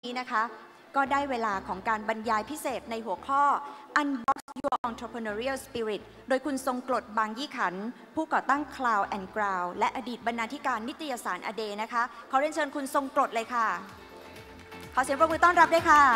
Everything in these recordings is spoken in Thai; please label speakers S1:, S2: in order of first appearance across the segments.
S1: นี้นะคะก็ได้เวลาของการบรรยายพิเศษในหัวข้อ Unbox Your Entrepreneurial Spirit โดยคุณทรงกลดบางยี่ขันผู้ก่อตั้ง Cloud and Ground และอดีตบรรณาธิการนิตยสาร A Day นะคะขอเรียนเชิญคุณทรงกลดเลยค่ะขอเสียงปรบมือต้อนรับด้วยค่ะ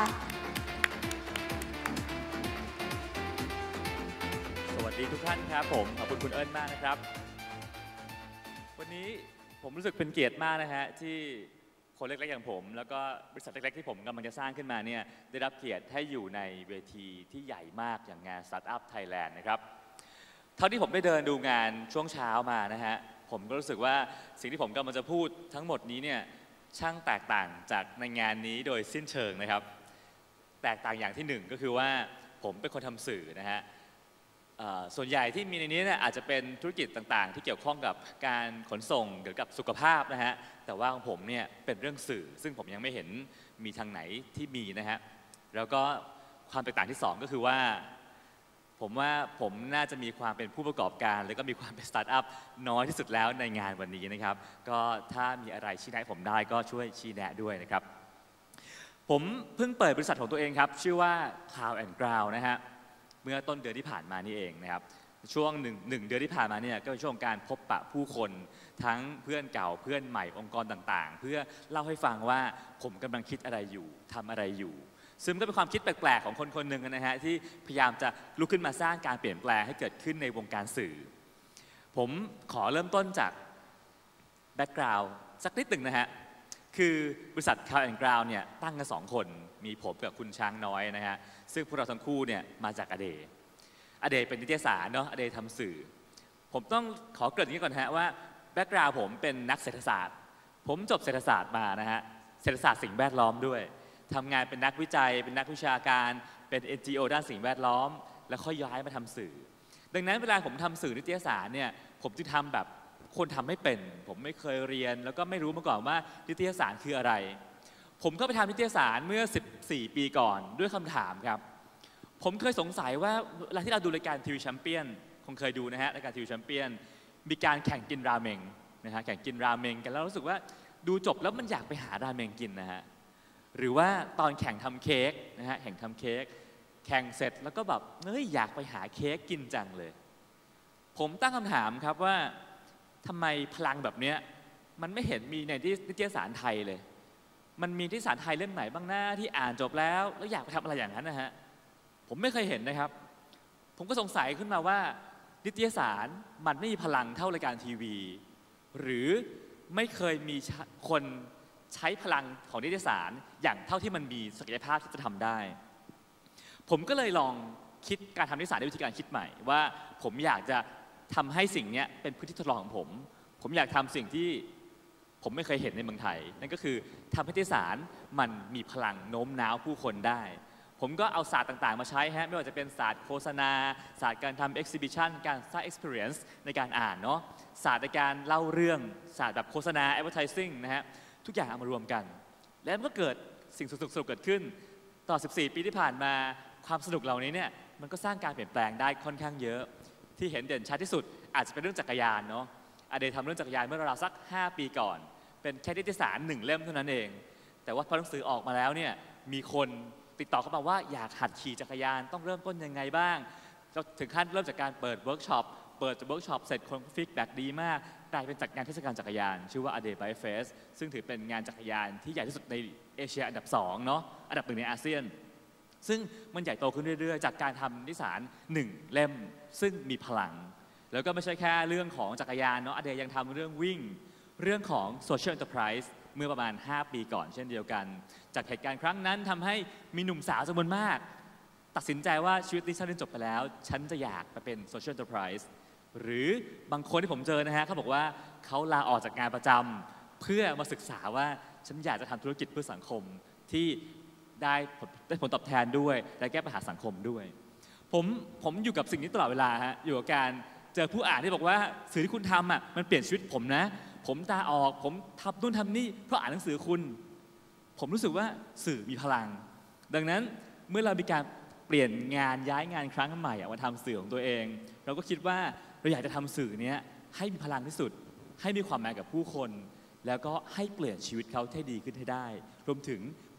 S2: สวัสดีทุกท่านครับผมขอบคุณคุณเอิญมากนะครับวันนี้ผมรู้สึกเป็นเกียรติมากนะฮะที่คนเล็กๆอย่างผมแล้วก็บริษัทเล็กๆที่ผมกำลังจะสร้างขึ้นมาเนี่ยได้รับเกียรติให้อยู่ในเวทีที่ใหญ่มากอย่างงาน Startup Thailand นะครับเท่าที่ผมได้เดินดูงานช่วงเช้ามานะฮะผมก็รู้สึกว่าสิ่งที่ผมกำลังจะพูดทั้งหมดนี้เนี่ยช่างแตกต่างจากในงานนี้โดยสิ้นเชิงนะครับแตกต่างอย่างที่หนึ่งก็คือว่าผมเป็นคนทำสื่อนะฮะส่วนใหญ่ที่มีในนี้เนี่ยอาจจะเป็นธุรกิจต่างๆที่เกี่ยวข้องกับการขนส่งเกี่ยวกับสุขภาพนะฮะแต่ว่าของผมเนี่ยเป็นเรื่องสื่อซึ่งผมยังไม่เห็นมีทางไหนที่มีนะฮะแล้วก็ความแตกต่างที่2ก็คือว่าผมน่าจะมีความเป็นผู้ประกอบการแล้วก็มีความเป็นสตาร์ทอัพน้อยที่สุดแล้วในงานวันนี้นะครับก็ถ้ามีอะไรชี้แนะผมได้ก็ช่วยชี้แนะด้วยนะครับผมเพิ่งเปิดบริษัทของตัวเองครับชื่อว่า Cloud and Ground นะฮะเมื่อต้นเดือนที่ผ่านมานี่เองนะครับช่วงหนึ่งเดือนที่ผ่านมาเนี่ยก็เป็นช่วงการพบปะผู้คนทั้งเพื่อนเก่าเพื่อนใหม่องค์กรต่างๆเพื่อเล่าให้ฟังว่าผมกำลังคิดอะไรอยู่ทำอะไรอยู่ซึ่งก็เป็นความคิดแปลกๆของคนคนหนึ่งนะฮะที่พยายามจะลุกขึ้นมาสร้างการเปลี่ยนแปลงให้เกิดขึ้นในวงการสื่อผมขอเริ่มต้นจากแบ็กกราวด์สักนิดหนึ่งนะฮะคือบริษัท Cloud and Ground เนี่ยตั้งกัน2 คนมีผมกับคุณช้างน้อยนะฮะซึ่งพวกเราทั้งคู่เนี่ยมาจากอเดย์เป็นนิตยสารเนาะอเดย์ทำสื่อผมต้องขอเกริ่นอย่างนี้ก่อนฮะว่าแบ็กกราวด์ผมเป็นนักเศรษฐศาสตร์ผมจบเศรษฐศาสตร์มานะฮะเศรษฐศาสตร์สิ่งแวดล้อมด้วยทำงานเป็นนักวิจัยเป็นนักวิชาการเป็น NGO ด้านสิ่งแวดล้อมแล้วค่อยย้ายมาทำสื่อดังนั้นเวลาผมทำสื่อนิตยสารเนี่ยผมจึงทำแบบคนทำไม่เป็นผมไม่เคยเรียนแล้วก็ไม่รู้มาก่อนว่านิตยสารคืออะไรผมก็ไปทำนิตยสารเมื่อ14 ปีก่อนด้วยคำถามครับผมเคยสงสัยว่าเวลาที่เราดูรายการทีวีแชมเปี้ยนคงเคยดูนะฮะรายการทีวีแชมเปี้ยนมีการแข่งกินราเมงนะฮะแข่งกินราเมงกันแล้วรู้สึกว่าดูจบแล้วมันอยากไปหาราเมงกินนะฮะหรือว่าตอนแข่งทำเค้กนะฮะแข่งทำเค้กแข่งเสร็จแล้วก็แบบเฮ้ยอยากไปหาเค้กกินจังเลยผมตั้งคำถามครับว่าทำไมพลังแบบนี้มันไม่เห็นมีในนิตยสารไทยเลยมันมีนิตยสารไทยเล่มไหนบ้างหน้าที่อ่านจบแล้วอยากไปทำอะไรอย่างนั้นนะฮะผมไม่เคยเห็นนะครับผมก็สงสัยขึ้นมาว่านิตยสารมันไม่มีพลังเท่ารายการทีวีหรือไม่เคยมีคนใช้พลังของนิตยสารอย่างเท่าที่มันมีศักยภาพที่จะทำได้ผมก็เลยลองคิดการทำนิตยสารด้วยวิธีการคิดใหม่ว่าผมอยากจะทำให้สิ่งนี้เป็นพื้นที่ทดลองของผมอยากทำสิ่งที่ผมไม่เคยเห็นในเมืองไทยนั่นก็คือทำให้นิตยสารมันมีพลังโน้มน้าวผู้คนได้ผมก็เอาศาสตร์ต่างๆมาใช้ฮะไม่ว่าจะเป็นศาสตร์โฆษณาศาสตร์การทำ exhibition การสร้าง experience ในการอ่านเนาะศาสตร์ในการเล่าเรื่องศาสตร์แบบโฆษณา advertising นะฮะทุกอย่างเอามารวมกันแล้วมันก็เกิดสิ่งสนุกๆเกิดขึ้นต่อ14 ปีที่ผ่านมาความสนุกเหล่านี้เนี่ยมันก็สร้างการเปลี่ยนแปลงได้ค่อนข้างเยอะที่เห็นเด่นชัดที่สุดอาจจะเป็นเรื่องจักรยานเนาะอเดย์ทำเรื่องจักรยานเมื่อราวๆสัก5 ปีก่อนเป็นแค่นิตยสาร1 เล่มเท่านั้นเองแต่ว่าพอหนังสือออกมาแล้วเนี่ยมีคนติดต่อเข้ามาว่าอยากหัดขี่จักรยานต้องเริ่มต้นยังไงบ้างถึงขั้นเริ่มจากการเปิดเวิร์กช็อปเสร็จคนฟีดแบ็กดีมากกลายเป็นจัดงานเทศกาลจักรยานชื่อว่า A Day Bike Fest ซึ่งถือเป็นงานจักรยานที่ใหญ่ที่สุดในเอเชียอันดับ2เนาะอันดับ1ในอาเซียนซึ่งมันใหญ่โตขึ้นเรื่อยๆจากการทำนิตยสาร1 เล่มซึ่งมีพลังแล้วก็ไม่ใช่แค่เรื่องของจักรยานเนาะ A Day ยังทำเรื่องวิ่งเรื่องของ Social Enterprise เมื่อประมาณ5 ปีก่อนเช่นเดียวกันจากเหตุการณ์ครั้งนั้นทำให้มีหนุ่มสาวจำนวนมากตัดสินใจว่าชีวิตนี้ฉันเรียนจบไปแล้วฉันจะอยากไปเป็น Social Enterprise หรือบางคนที่ผมเจอนะฮะเขาบอกว่าเขาลาออกจากงานประจำเพื่อมาศึกษาว่าฉันอยากจะทำธุรกิจเพื่อสังคมที่ได้ผลตอบแทนด้วยและแก้ปัญหาสังคมด้วยผมอยู่กับสิ่งนี้ตลอดเวลาฮะอยู่กับการเจอผู้อ่านที่บอกว่าสื่อที่คุณทำอ่ะมันเปลี่ยนชีวิตผมนะผมตาออกผมทำนู่นทำนี่เพราะอ่านหนังสือคุณผมรู้สึกว่าสื่อมีพลังดังนั้นเมื่อเรามีการเปลี่ยนงานย้ายงานครั้งใหม่มาทำสื่อของตัวเองเราก็คิดว่าเราอยากจะทำสื่อนี้ให้มีพลังที่สุดให้มีความหมายกับผู้คนแล้วก็ให้เปลี่ยนชีวิตเขาให้ดีขึ้นให้ได้รวมถึง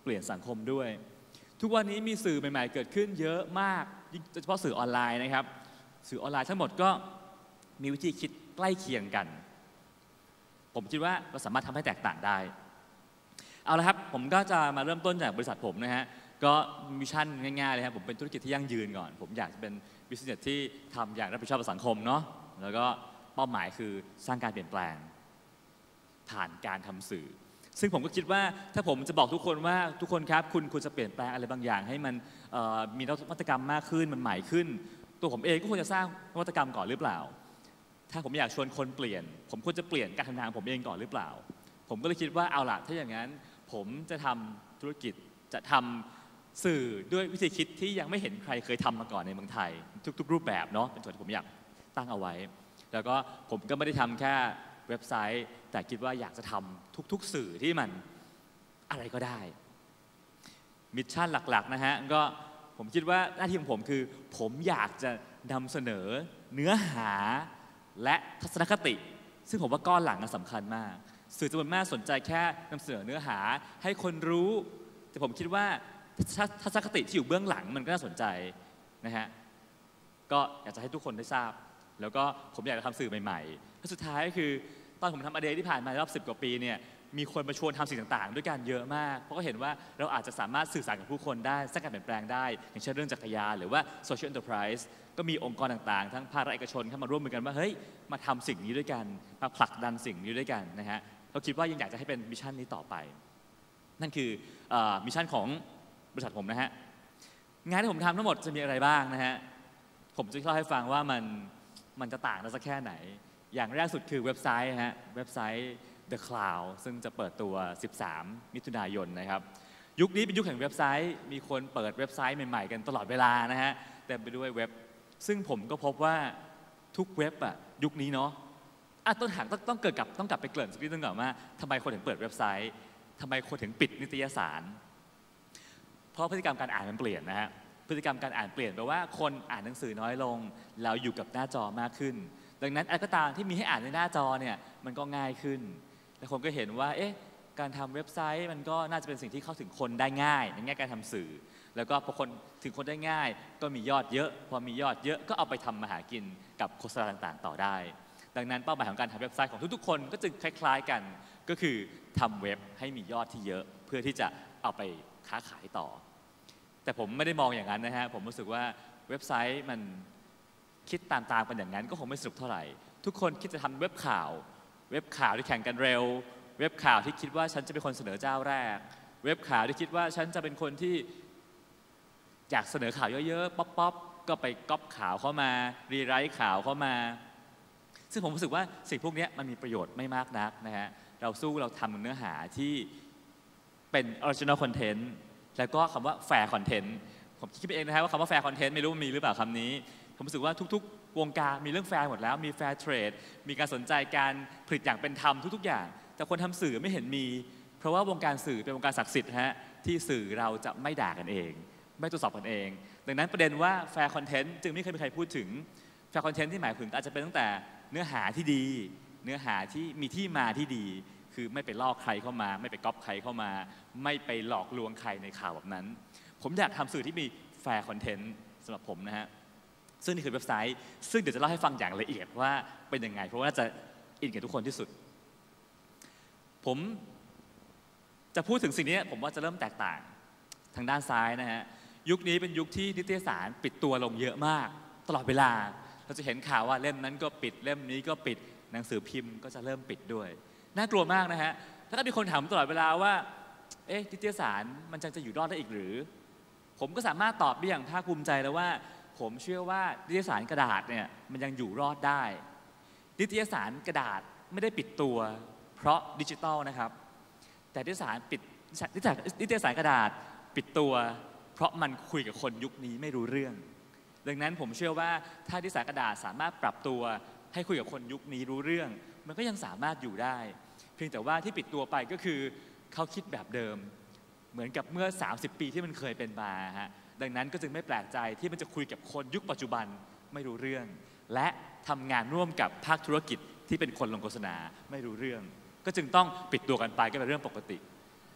S2: เปลี่ยนสังคมด้วยทุกวันนี้มีสื่อใหม่ๆเกิดขึ้นเยอะมากโดยเฉพาะสื่อออนไลน์นะครับสื่อออนไลน์ทั้งหมดก็มีวิธีคิดใกล้เคียงกันผมคิดว่าเราสามารถทำให้แตกต่างได้เอาละครับผมก็จะมาเริ่มต้นจากบริษัทผมนะฮะก็มิชชั่นง่ายๆเลยครับผมเป็นธุรกิจที่ยั่งยืนก่อนผมอยากจะเป็นบิสเนสที่ทำอย่างรับผิดชอบต่อสังคมเนาะแล้วก็เป้าหมายคือสร้างการเปลี่ยนแปลงผ่านการทำสื่อซึ่งผมก็คิดว่าถ้าผมจะบอกทุกคนว่าทุกคนครับคุณควรจะเปลี่ยนแปลงอะไรบางอย่างให้มันมีนวัตกรรมมากขึ้นมันใหม่ขึ้นตัวผมเองก็ควรจะสร้างนวัตกรรมก่อนหรือเปล่าถ้าผมอยากชวนคนเปลี่ยนผมควรจะเปลี่ยนการทำงานของผมเองก่อนหรือเปล่าผมก็เลยคิดว่าเอาล่ะถ้าอย่างนั้นผมจะทำธุรกิจจะทำสื่อด้วยวิธีคิดที่ยังไม่เห็นใครเคยทำมาก่อนในเมืองไทยทุกรูปแบบเนาะเป็นส่วนที่ผมอยากตั้งเอาไว้แล้วก็ผมก็ไม่ได้ทำแค่เว็บไซต์แต่คิดว่าอยากจะทำทุกสื่อที่มันอะไรก็ได้มิชชั่นหลักๆนะฮะก็ผมคิดว่าหน้าที่ของผมคือผมอยากจะนำเสนอเนื้อหาและทัศนคติซึ่งผมว่าก้อนหลังสำคัญมากสื่อจำนวนมากสนใจแค่นำเสนอเนื้อหาให้คนรู้แต่ผมคิดว่าทัศนคติที่อยู่เบื้องหลังมันก็น่าสนใจนะฮะก็อยากจะให้ทุกคนได้ทราบแล้วก็ผมอยากจะทำสื่อใหม่ๆและสุดท้ายก็คือตอนผมทำอเดย์ที่ผ่านมารอบ10 กว่าปีเนี่ยมีคนมาชวนทำสิ่งต่างๆด้วยกันเยอะมากเพราะก็เห็นว่าเราอาจจะสามารถสื่อสารกับผู้คนได้สร้างการเปลี่ยนแปลงได้อย่างเช่นเรื่องจักรยานหรือว่า social enterprise ก็มีองค์กรต่างๆทั้งภาครัฐเอกชนเข้ามาร่วมมือกันว่าเฮ้ยมาทำสิ่งนี้ด้วยกันมาผลักดันสิ่งนี้ด้วยกันนะฮะเราคิดว่ายังอยากจะให้เป็นมิชชั่นนี้ต่อไปนั่นคือมิชชั่นของบริษัทผมนะฮะงานที่ผมทำทั้งหมดจะมีอะไรบ้างนะฮะผมจะเล่าให้ฟังว่ามันจะต่างกันสักแค่ไหนอย่างแรกสุดคือเว็บไซต์ฮะเว็บไซต์ The Cloud ซึ่งจะเปิดตัว13 มิถุนายนนะครับยุคนี้เป็นยุคแห่งเว็บไซต์มีคนเปิดเว็บไซต์ใหม่ๆกันตลอดเวลานะฮะเต็มไปด้วยเว็บซึ่งผมก็พบว่าทุกเว็บอะยุคนี้เนาะต้องกลับไปเกริ่นสักนิดนึงก่อนว่าทำไมคนถึงเปิดเว็บไซต์ทำไมคนถึงปิดนิตยสารเพราะพฤติกรรมการอ่านมันเปลี่ยนนะฮะพฤติกรรมการอ่านเปลี่ยนแปลว่าคนอ่านหนังสือน้อยลงแล้วอยู่กับหน้าจอมากขึ้นดังนั้นอะไรก็ตามที่มีให้อ่านในหน้าจอเนี่ยมันก็ง่ายขึ้นและคนก็เห็นว่าการทำเว็บไซต์มันก็น่าจะเป็นสิ่งที่เข้าถึงคนได้ง่ายในแง่การทำสื่อแล้วก็พอคนถึงคนได้ง่ายก็มียอดเยอะพอมียอดเยอะก็เอาไปทำมาหากินกับโฆษณาต่างๆต่อได้ดังนั้นเป้าหมายของการทำเว็บไซต์ของทุกๆคนก็จึงคล้ายๆกันก็คือทำเว็บให้มียอดที่เยอะเพื่อที่จะเอาไปค้าขายต่อแต่ผมไม่ได้มองอย่างนั้นนะฮะผมรู้สึกว่าเว็บไซต์มันคิดตามกันอย่างนั้นก็คงไม่สนุกเท่าไหร่ทุกคนคิดจะทำเว็บข่าวที่แข่งกันเร็วเว็บข่าวที่คิดว่าฉันจะเป็นคนเสนอเจ้าแรกเว็บข่าวที่คิดว่าฉันจะเป็นคนที่อยากเสนอข่าวเยอะๆป๊อปก็ไปก๊อปข่าวเข้ามารีไรต์ข่าวเข้ามาซึ่งผมรู้สึกว่าสิ่งพวกนี้มันมีประโยชน์ไม่มากนักนะฮะเราทำเนื้อหาที่เป็น original content แล้วก็คำว่า fair content ผมคิดเองนะฮะว่าคำว่า fair content ไม่รู้มีหรือเปล่าคำนี้ผมรู้สึกว่าทุกๆวงการมีเรื่องแฟร์หมดแล้วมี fair trade มีการสนใจการผลิตอย่างเป็นธรรมทุกๆอย่างแต่คนทำสื่อไม่เห็นมีเพราะว่าวงการสื่อเป็นวงการศักดิ์สิทธิ์ฮะที่สื่อเราจะไม่ด่ากันเองไม่ตรวจสอบกันเองดังนั้นประเด็นว่า fair content จึงไม่เคยมีใครพูดถึง fair content ที่หมายถึงอาจจะเป็นตั้งแต่เนื้อหาที่ดีเนื้อหาที่มีที่มาที่ดีคือไม่ไปลอกใครเข้ามาไม่ไปก๊อปใครเข้ามาไม่ไปหลอกลวงใครในข่าวแบบนั้นผมอยากทำสื่อที่มี fair content สำหรับผมนะฮะซึ่งนี่คือเว็บไซต์ซึ่งเดี๋ยวจะเล่าให้ฟังอย่างละเอียดว่าเป็นยังไงเพราะว่าจะอินกับทุกคนที่สุดผมจะพูดถึงสิ่งนี้ผมว่าจะเริ่มแตกต่างทางด้านซ้ายนะฮะยุคนี้เป็นยุคที่นิตยสารปิดตัวลงเยอะมากตลอดเวลาเราจะเห็นข่าวว่าเล่มนั้นก็ปิดเล่มนี้ก็ปิดหนังสือพิมพ์ก็จะเริ่มปิดด้วยน่ากลัวมากนะฮะถ้ามีคนถามตลอดเวลาว่านิตยสารมันจะอยู่รอดได้อีกหรือผมก็สามารถตอบได้อย่างภาคภูมิใจแล้วว่าผมเชื่อว่านิตยสารกระดาษเนี่ยมันยังอยู่รอดได้นิตยสารกระดาษไม่ได้ปิดตัวเพราะดิจิตอลนะครับแต่นิตยสารกระดาษปิดตัวเพราะมันคุยกับคนยุคนี้ไม่รู้เรื่องดังนั้นผมเชื่อว่าถ้านิตยสารกระดาษสามารถปรับตัวให้คุยกับคนยุคนี้รู้เรื่องมันก็ยังสามารถอยู่ได้เพียงแต่ว่าที่ปิดตัวไปก็คือเขาคิดแบบเดิมเหมือนกับเมื่อ30 ปีที่มันเคยเป็นมาฮะดังนั้นก็จึงไม่แปลกใจที่มันจะคุยกับคนยุคปัจจุบันไม่รู้เรื่องและทำงานร่วมกับภาคธุรกิจที่เป็นคนลงโฆษณาไม่รู้เรื่องก็จึงต้องปิดตัวกันไปก็เป็นเรื่องปกติ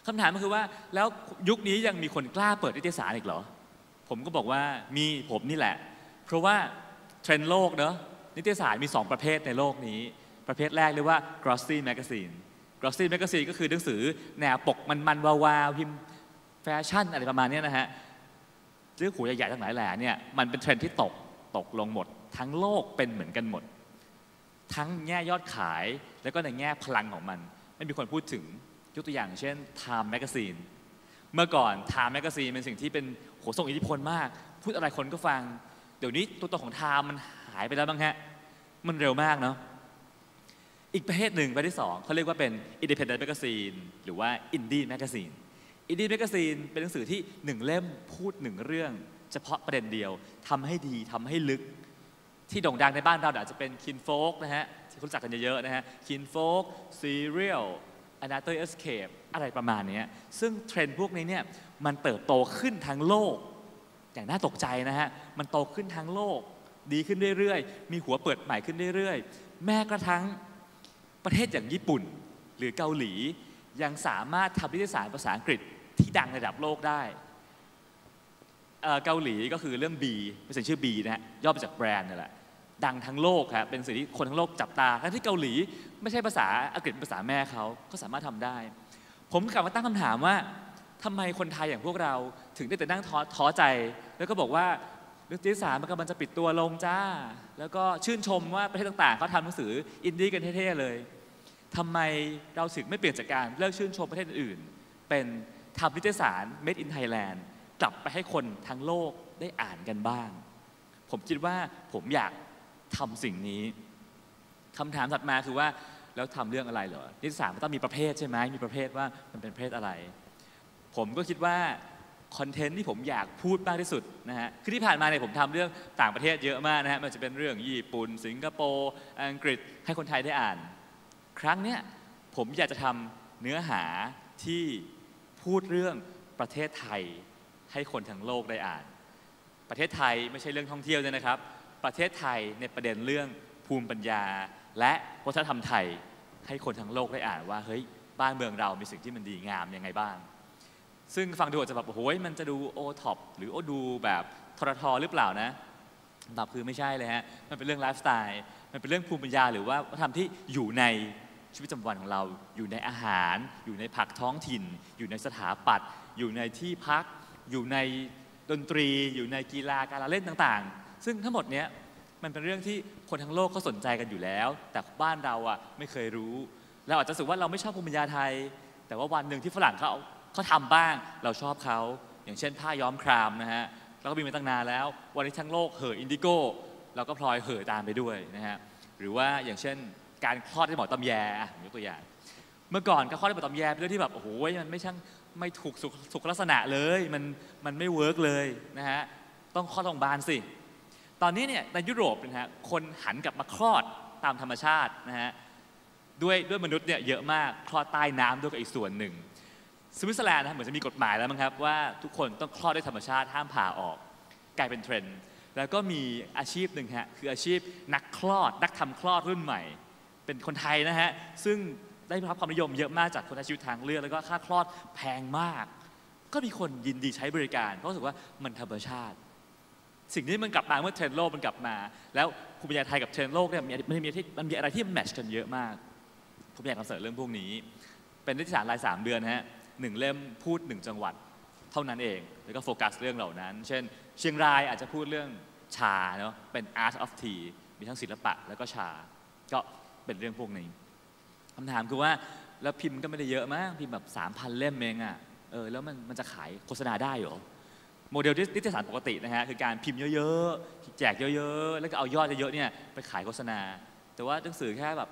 S2: คำถามก็คือว่าแล้วยุคนี้ยังมีคนกล้าเปิดนิตยสารอีกเหรอผมก็บอกว่ามีผมนี่แหละเพราะว่าเทรนด์โลกเนอะนิตยสารมี2ประเภทในโลกนี้ประเภทแรกเรียกว่า glossy magazine glossy magazine ก็คือหนังสือแนวปกมันๆวาวๆพิมพ์แฟชั่นอะไรประมาณนี้นะฮะเรื่องหูใหญ่ๆทั้งหลายแหล่เนี่ยมันเป็นเทรนด์ที่ตกลงหมดทั้งโลกเป็นเหมือนกันหมดทั้งแง่ยอดขายแล้วก็ในแง่พลังของมันไม่มีคนพูดถึงยกตัวอย่างเช่น Time Magazine เมื่อก่อน Time Magazine เป็นสิ่งที่เป็นโหส่งอิทธิพลมากพูดอะไรคนก็ฟังเดี๋ยวนี้ตัวตนของ Time มันหายไปแล้วบ้างฮะมันเร็วมากเนาะอีกประเภทหนึ่งประเภทที่2เขาเรียกว่าเป็น Independent Magazine หรือว่า Indie Magazine Indie Magazine เป็นหนังสือที่1เล่มพูด1เรื่องเฉพาะประเด็นเดียวทำให้ดีทำให้ลึกที่โด่งดังในบ้านเราอาจจะเป็น Kinfolk นะฮะที่รู้จักกันเยอะๆนะฮะ Kinfolk Serial Another Escape อะไรประมาณนี้ซึ่งเทรนด์พวกนี้เนี่ยมันเติบโตขึ้นทั้งโลกอย่างน่าตกใจนะฮะมันโตขึ้นทั้งโลกดีขึ้นเรื่อยๆมีหัวเปิดใหม่ขึ้นเรื่อยๆแม้กระทั่งประเทศอย่างญี่ปุ่นหรือเกาหลียังสามารถทำนิตยสารภาษาอังกฤษที่ดังระดับโลกได้เกาหลีก็คือเรื่อง B เป็นสิ่งชื่อ B นะฮะย่อมาจากแบรนด์นั่นแหละดังทั้งโลกครับเป็นสิ่งที่คนทั้งโลกจับตาทั้งที่เกาหลีไม่ใช่ภาษาอังกฤษภาษาแม่เขาก็สามารถทำได้ผมกลับมาตั้งคำถามว่าทำไมคนไทยอย่างพวกเราถึงได้แต่นั่งท้อใจแล้วก็บอกว่านิตยสารมันกำลังจะปิดตัวลงจ้าแล้วก็ชื่นชมว่าประเทศต่างๆเขาทำหนังสืออินดี้กันเท่ๆเลยทำไมเราถึงไม่เปลี่ยนจากการเลิกชื่นชมประเทศอื่นเป็นทำนิตยสาร Made in Thailand กลับไปให้คนทั้งโลกได้อ่านกันบ้างผมคิดว่าผมอยากทำสิ่งนี้คำถามถัดมาคือว่าแล้วทำเรื่องอะไรเหรอนิตยสารมันต้องมีประเภทใช่ไหมมีประเภทว่ามันเป็นประเภทอะไรผมก็คิดว่าคอนเทนต์ที่ผมอยากพูดมากที่สุดนะฮะคือที่ผ่านมาเนี่ยผมทำเรื่องต่างประเทศเยอะมากนะฮะมันจะเป็นเรื่องญี่ปุ่นสิงคโปร์อังกฤษให้คนไทยได้อ่านครั้งเนี้ยผมอยากจะทำเนื้อหาที่พูดเรื่องประเทศไทยให้คนทั้งโลกได้อ่านประเทศไทยไม่ใช่เรื่องท่องเที่ยวด้วยนะครับประเทศไทยในประเด็นเรื่องภูมิปัญญาและวัฒนธรรมไทยให้คนทั้งโลกได้อ่านว่าเฮ้ยบ้านเมืองเรามีสิ่งที่มันดีงามยังไงบ้างซึ่งฟังดูอาจจะแบบโอ้ยมันจะดูโอท็อปหรือโอดูแบบทรทหรือเปล่านะตอบคือไม่ใช่เลยฮะมันเป็นเรื่องไลฟ์สไตล์มันเป็นเรื่องภูมิปัญญาหรือว่าวัฒนธรรมที่อยู่ในชีวิตประจำวันของเราอยู่ในอาหารอยู่ในผักท้องถิ่นอยู่ในสถาปัตย์อยู่ในที่พักอยู่ในดนตรีอยู่ในกีฬาการเล่นต่างๆซึ่งทั้งหมดเนี้ยมันเป็นเรื่องที่คนทั้งโลกเขาสนใจกันอยู่แล้วแต่บ้านเราอ่ะไม่เคยรู้เราอาจจะรู้สึกว่าเราไม่ชอบภูมิปัญญาไทยแต่ว่าวันหนึ่งที่ฝรั่งเขาทำบ้างเราชอบเขาอย่างเช่นผ้าย้อมครามนะฮะเราก็มีมาตั้งนานแล้ววันนี้ทั้งโลกเห่ออินดิโก้เราก็พลอยเห่อตามไปด้วยนะฮะหรือว่าอย่างเช่นการคลอดในหมอตำแยยกตัวอย่างเมื่อก่อนการคลอดในหมอตำแยเป็นเรื่องที่แบบโอ้โหมันไม่ถูกสุขลักษณะเลยมันไม่เวิร์กเลยนะฮะต้องคลอดโรงพยาบาลสิตอนนี้เนี่ยในยุโรปนะฮะคนหันกลับมาคลอดตามธรรมชาตินะฮะด้วยมนุษย์เนี่ยเยอะมากคลอดใต้น้ำด้วยกับอีกส่วนหนึ่งสวิตเซอร์แลนด์นะเหมือนจะมีกฎหมายแล้วมั้งครับว่าทุกคนต้องคลอดด้วยธรรมชาติห้ามผ่าออกกลายเป็นเทรนด์แล้วก็มีอาชีพหนึ่งฮะคืออาชีพนักคลอดนักทำคลอดรุ่นใหม่เป็นคนไทยนะฮะซึ่งได้รับความนิยมเยอะมากจากคนใช้ชีวิตทางเลือกแล้วก็ค่าคลอดแพงมากก็มีคนยินดีใช้บริการเพราะรู้สึกว่ามันธรรมชาติสิ่งนี้มันกลับมาเมื่อเทรนด์โลกมันกลับมาแล้วภูมิปัญญาไทยกับเทรนด์โลกเนี่ยมันมีอะไรที่มันแมทช์กันเยอะมากผมอยากนำเสนอเรื่องพวกนี้เป็นนิตยสารราย3 เดือนฮะ1 เล่มพูด1 จังหวัดเท่านั้นเองแล้วก็โฟกัสเรื่องเหล่านั้นเช่นเชียงรายอาจจะพูดเรื่องชาเนาะเป็น Art of Tea มีทั้งศิลปะแล้วก็ชาก็เป็นเรื่องพวกนี้คำถามคือว่าแล้วพิมพ์ก็ไม่ได้เยอะมากพิมพ์แบบ 3,000 เล่มเองอ่ะแล้วมันจะขายโฆษณาได้เหรอโมเดลนิตยสารปกตินะฮะคือการพิมพ์เยอะๆแจกเยอะๆแล้วก็เอายอดเยอะๆเนี่ยไปขายโฆษณาแต่ว่าหนังสือแค่แบบ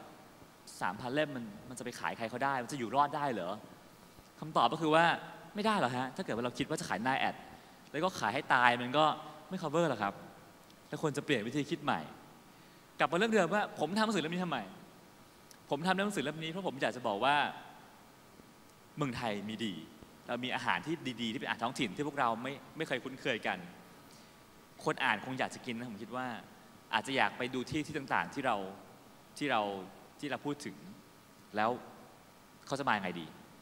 S2: 3,000 เล่มมันจะไปขายใครเขาได้มันจะอยู่รอดได้เหรอคำตอบก็คือว่าไม่ได้หรอกฮะถ้าเกิดว่าเราคิดว่าจะขายหน้าแอดแล้วก็ขายให้ตายมันก็ไม่ cover หรอกครับแล้วควรจะเปลี่ยนวิธีคิดใหม่กลับมาเรื่องเดิมว่าผมทำหนังสือเล่มนี้ทำไมผมทำหนังสือเล่มนี้เพราะผมอยากจะบอกว่าเมืองไทยมีดีเรามีอาหารที่ดีๆที่เป็นอาหารท้องถิ่นที่พวกเราไม่เคยคุ้นเคยกันคนอ่านคงอยากจะกินนะผมคิดว่าอาจจะอยากไปดูที่ต่างๆที่เราพูดถึงแล้วเขาจะมายังไงดี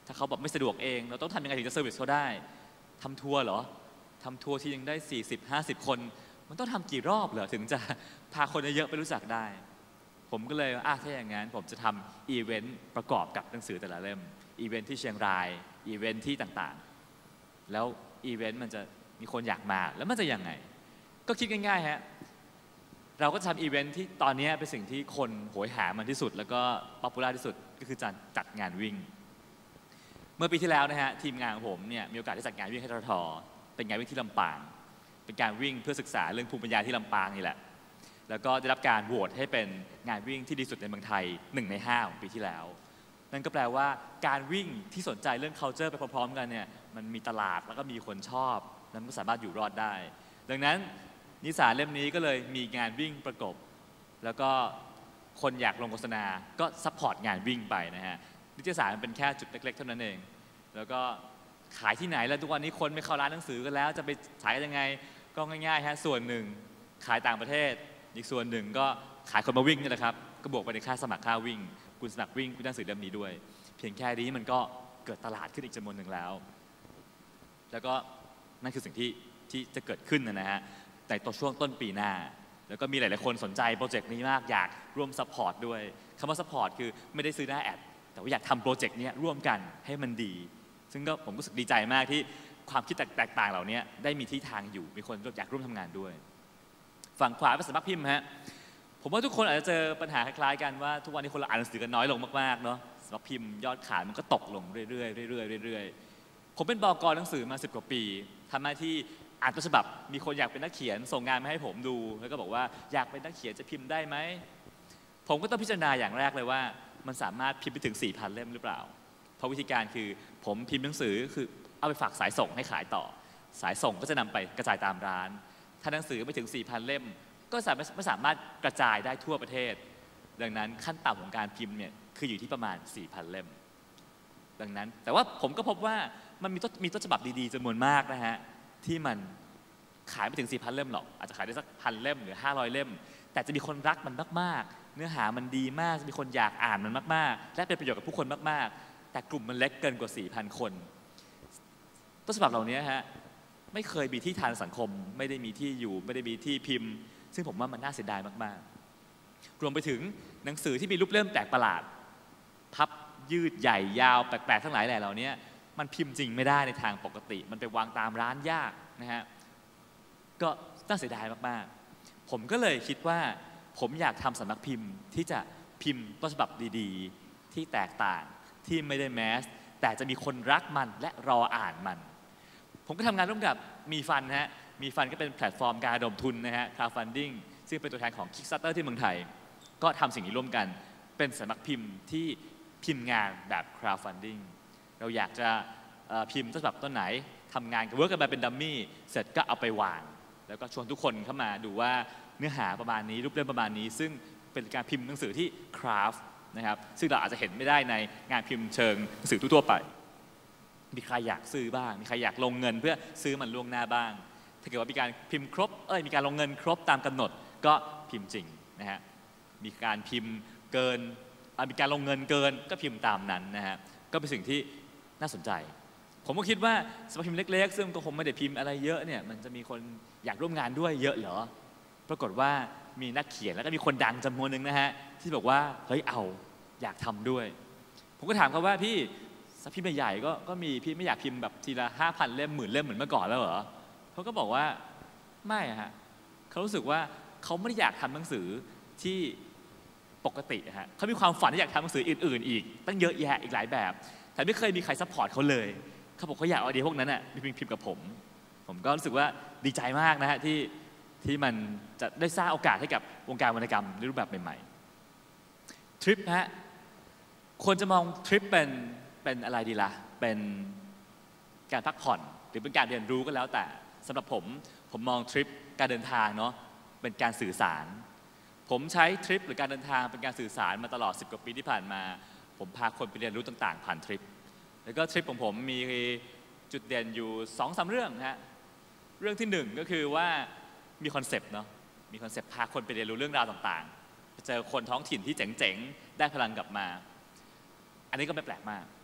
S2: ถ้าเขาแบบไม่สะดวกเองเราต้องทำยังไงถึงจะเซอร์วิสเขาได้ทำทัวร์เหรอทำทัวร์ที่ยังได้40-50 คนมันต้องทำกี่รอบเหรอถึงจะพาคนเยอะๆไปรู้จักได้ผมก็เลยถ้าอย่างนั้นผมจะทำอีเวนต์ประกอบกับหนังสือแต่ละเล่มอีเวนต์ที่เชียงรายอีเวนต์ที่ต่างๆแล้วอีเวนต์มันจะมีคนอยากมาแล้วมันจะยังไงก็คิดง่ายๆฮะเราก็ทำอีเวนต์ที่ตอนนี้เป็นสิ่งที่คนโหยหามันที่สุดแล้วก็ป๊อปปูล่าที่สุดก็คือการจัดงานวิ่งเมื่อปีที่แล้วนะฮะทีมงานของผมเนี่ยมีโอกาสได้จัดงานวิ่งให้ทท.เป็นงานวิ่งที่ลำปางเป็นการวิ่งเพื่อศึกษาเรื่องภูมิปัญญาที่ลำปางนี่แหละแล้วก็ได้รับการโหวตให้เป็นงานวิ่งที่ดีสุดในเมืองไทย1 ใน 5ของปีที่แล้วนั่นก็แปลว่าการวิ่งที่สนใจเรื่อง culture ไปพร้อมๆกันเนี่ยมันมีตลาดแล้วก็มีคนชอบแล้วมันก็สามารถอยู่รอดได้ดังนั้นนิสานเล่มนี้ก็เลยมีงานวิ่งประกบแล้วก็คนอยากลงโฆษณาก็ซัพพอร์ตงานวิ่งไปนะฮะนิตยสารมันเป็นแค่จุดเล็กๆเท่านั้นเองแล้วก็ขายที่ไหนแล้วทุกวันนี้คนไม่เข้าร้านหนังสือกันแล้วจะไปขายยังไงก็ง่ายๆฮะส่วนหนึ่งขายต่างประเทศอีกส่วนหนึ่งก็ขายคนมาวิ่งนี่แหละครับก็บวกไปในค่าสมัครค่าวิ่งคุณสมัครวิ่งคุณหนังสือเล่มนี้ด้วยเพียงแค่นี้มันก็เกิดตลาดขึ้นอีกจำนวนหนึ่งแล้วก็นั่นคือสิ่งที่จะเกิดขึ้นนะฮะในช่วงต้นปีหน้าแล้วก็มีหลายๆคนสนใจโปรเจกต์นี้มากอยากร่วมซัพพอร์ตด้วยคำว่าซัพพอร์ตคือไม่ได้ซื้อหน้าแอดแต่ว่าอยากทำโปรเจกต์นี้ร่วมกันให้มันดีซึ่งก็ผมรู้สึกดีใจมากที่ความคิดแตกต่างเหล่านี้ได้มีที่ทางอยู่มีคนอยากร่วมทำงานด้วยฝั่งขวาเป็นสำนักพิมพ์ฮะผมว่าทุกคนอาจจะเจอปัญหาคล้ายๆกันว่าทุกวันนี้คนเราอ่านหนังสือกันน้อยลงมากๆเนาะสำนักพิมพ์ยอดขายมันก็ตกลงเรื่อยๆผมเป็นบก.หนังสือมา10 กว่าปีทำหน้าที่อ่านต้นฉบับมีคนอยากเป็นนักเขียนส่งงานมาให้ผมดูแล้วก็บอกว่าอยากเป็นนักเขียนจะพิมพ์ได้ไหมผมก็ต้องพิจารณาอย่างแรกเลยว่ามันสามารถพิมพ์ไปถึง 4,000 เล่มหรือเปล่าเพราะวิธีการคือผมพิมพ์หนังสือคือเอาไปฝากสายส่งให้ขายต่อสายส่งก็จะนำไปกระจายตามร้านถ้าหนังสือไม่ถึง 4,000 เล่มก็ไม่สามารถกระจายได้ทั่วประเทศดังนั้นขั้นต่ำของการพิมพ์เนี่ยคืออยู่ที่ประมาณ 4,000 เล่มดังนั้นแต่ว่าผมก็พบว่ามันมีต้นฉบับดีๆจำนวนมากนะฮะที่มันขายไม่ถึง 4,000 เล่มหรอกอาจจะขายได้สัก1,000 เล่มหรือ500 เล่มแต่จะมีคนรักมันมากๆเนื้อหามันดีมากจะมีคนอยากอ่านมันมากๆและเป็นประโยชน์กับผู้คนมากๆแต่กลุ่มมันเล็กเกินกว่า 4,000 คนต้นฉบับเหล่านี้ฮะไม่เคยมีที่ทางสังคมไม่ได้มีที่อยู่ไม่ได้มีที่พิมพ์ซึ่งผมว่ามันน่าเสียดายมากๆรวมไปถึงหนังสือที่มีรูปเล่มแปลกประหลาดพับยืดใหญ่ยาวแปลกๆทั้งหลายแหล่เหล่านี้มันพิมพ์จริงไม่ได้ในทางปกติมันไปวางตามร้านยากนะฮะก็น่าเสียดายมากๆผมก็เลยคิดว่าผมอยากทำสำนักพิมพ์ที่จะพิมพ์ต้นฉบับดีๆที่แตกต่างที่ไม่ได้แมสแต่จะมีคนรักมันและรออ่านมันผมก็ทำงานร่วมกับมีฟันฮะมีฟันก็เป็นแพลตฟอร์มการระดมทุนนะฮะ crowdfunding ซึ่งเป็นตัวแทนของ Kickstarter ที่เมืองไทยก็ทำสิ่งนี้ร่วมกันเป็นสำนักพิมพ์ที่พิมพ์งานแบบ crowdfunding เราอยากจะพิมพ์ต้นฉบับต้นไหนทำงานกับเวิร์กกันมาเป็นดัมมี่เสร็จก็เอาไปวางแล้วก็ชวนทุกคนเข้ามาดูว่าเนื้อหาประมาณนี้รูปเล่มประมาณนี้ซึ่งเป็นการพิมพ์หนังสือที่คราฟต์นะครับซึ่งเราอาจจะเห็นไม่ได้ในงานพิมพ์เชิงหนังสือทั่วไปมีใครอยากซื้อบ้างมีใครอยากลงเงินเพื่อซื้อมันล่วงหน้าบ้างถ้าเกิดว่ามีการพิมพ์ครบมีการลงเงินครบตามกำหนดก็พิมพ์จริงนะฮะมีการพิมพ์เกินมีการลงเงินเกินก็พิมพ์ตามนั้นนะฮะก็เป็นสิ่งที่น่าสนใจผมก็คิดว่าสำนักพิมพ์เล็กๆซึ่งก็คงไม่ได้พิมพ์อะไรเยอะเนี่ยมันจะมีคนอยากร่วมงานด้วยเยอะเหรอปรากฏว่ามีนักเขียนแล้วก็มีคนดังจำนวนหนึ่งนะฮะที่บอกว่าเฮ้ยเอาอยากทำด้วยผมก็ถามเขาว่าพี่สำนักพิมพ์ใหญ่ๆก็มีพี่ไม่อยากพิมพ์แบบทีละ 5,000 เล่ม10,000 เล่มเหมือนเมื่อก่อนแล้วเหรอเขาก็บอกว่าไม่ฮะเขารู้สึกว่าเขาไม่ได้อยากทำหนังสือที่ปกติฮะเขามีความฝันที่อยากทำหนังสืออื่นๆอีกตั้งเยอะแยะอีกหลายแบบแต่ไม่เคยมีใครซัพพอร์ตเขาเลยเขาบอกเขาอยากเอาไอเดียพวกนั้นน่ะพิมพ์กับผมก็รู้สึกว่าดีใจมากนะฮะที่มันจะได้สร้างโอกาสให้กับวงการวรรณกรรมในรูปแบบใหม่ๆทริปฮะคนจะมองทริปเป็นอะไรดีล่ะเป็นการพักผ่อนหรือเป็นการเรียนรู้ก็แล้วแต่สำหรับผมมองทริปการเดินทางเนาะเป็นการสื่อสารผมใช้ทริปหรือการเดินทางเป็นการสื่อสารมาตลอด10 กว่าปีที่ผ่านมาผมพาคนไปเรียนรู้ต่างๆผ่านทริปแล้วก็ทริปของผมมีจุดเด่นอยู่ 2-3 เรื่องฮะเรื่องที่1ก็คือว่ามีคอนเซปต์เนาะมีคอนเซปต์พาคนไปเรียนรู้เรื่องราวต่างๆเจอคนท้องถิ่นที่เจ๋งๆได้พลังกลับมาอันนี้ก็ไม่แปลกมาก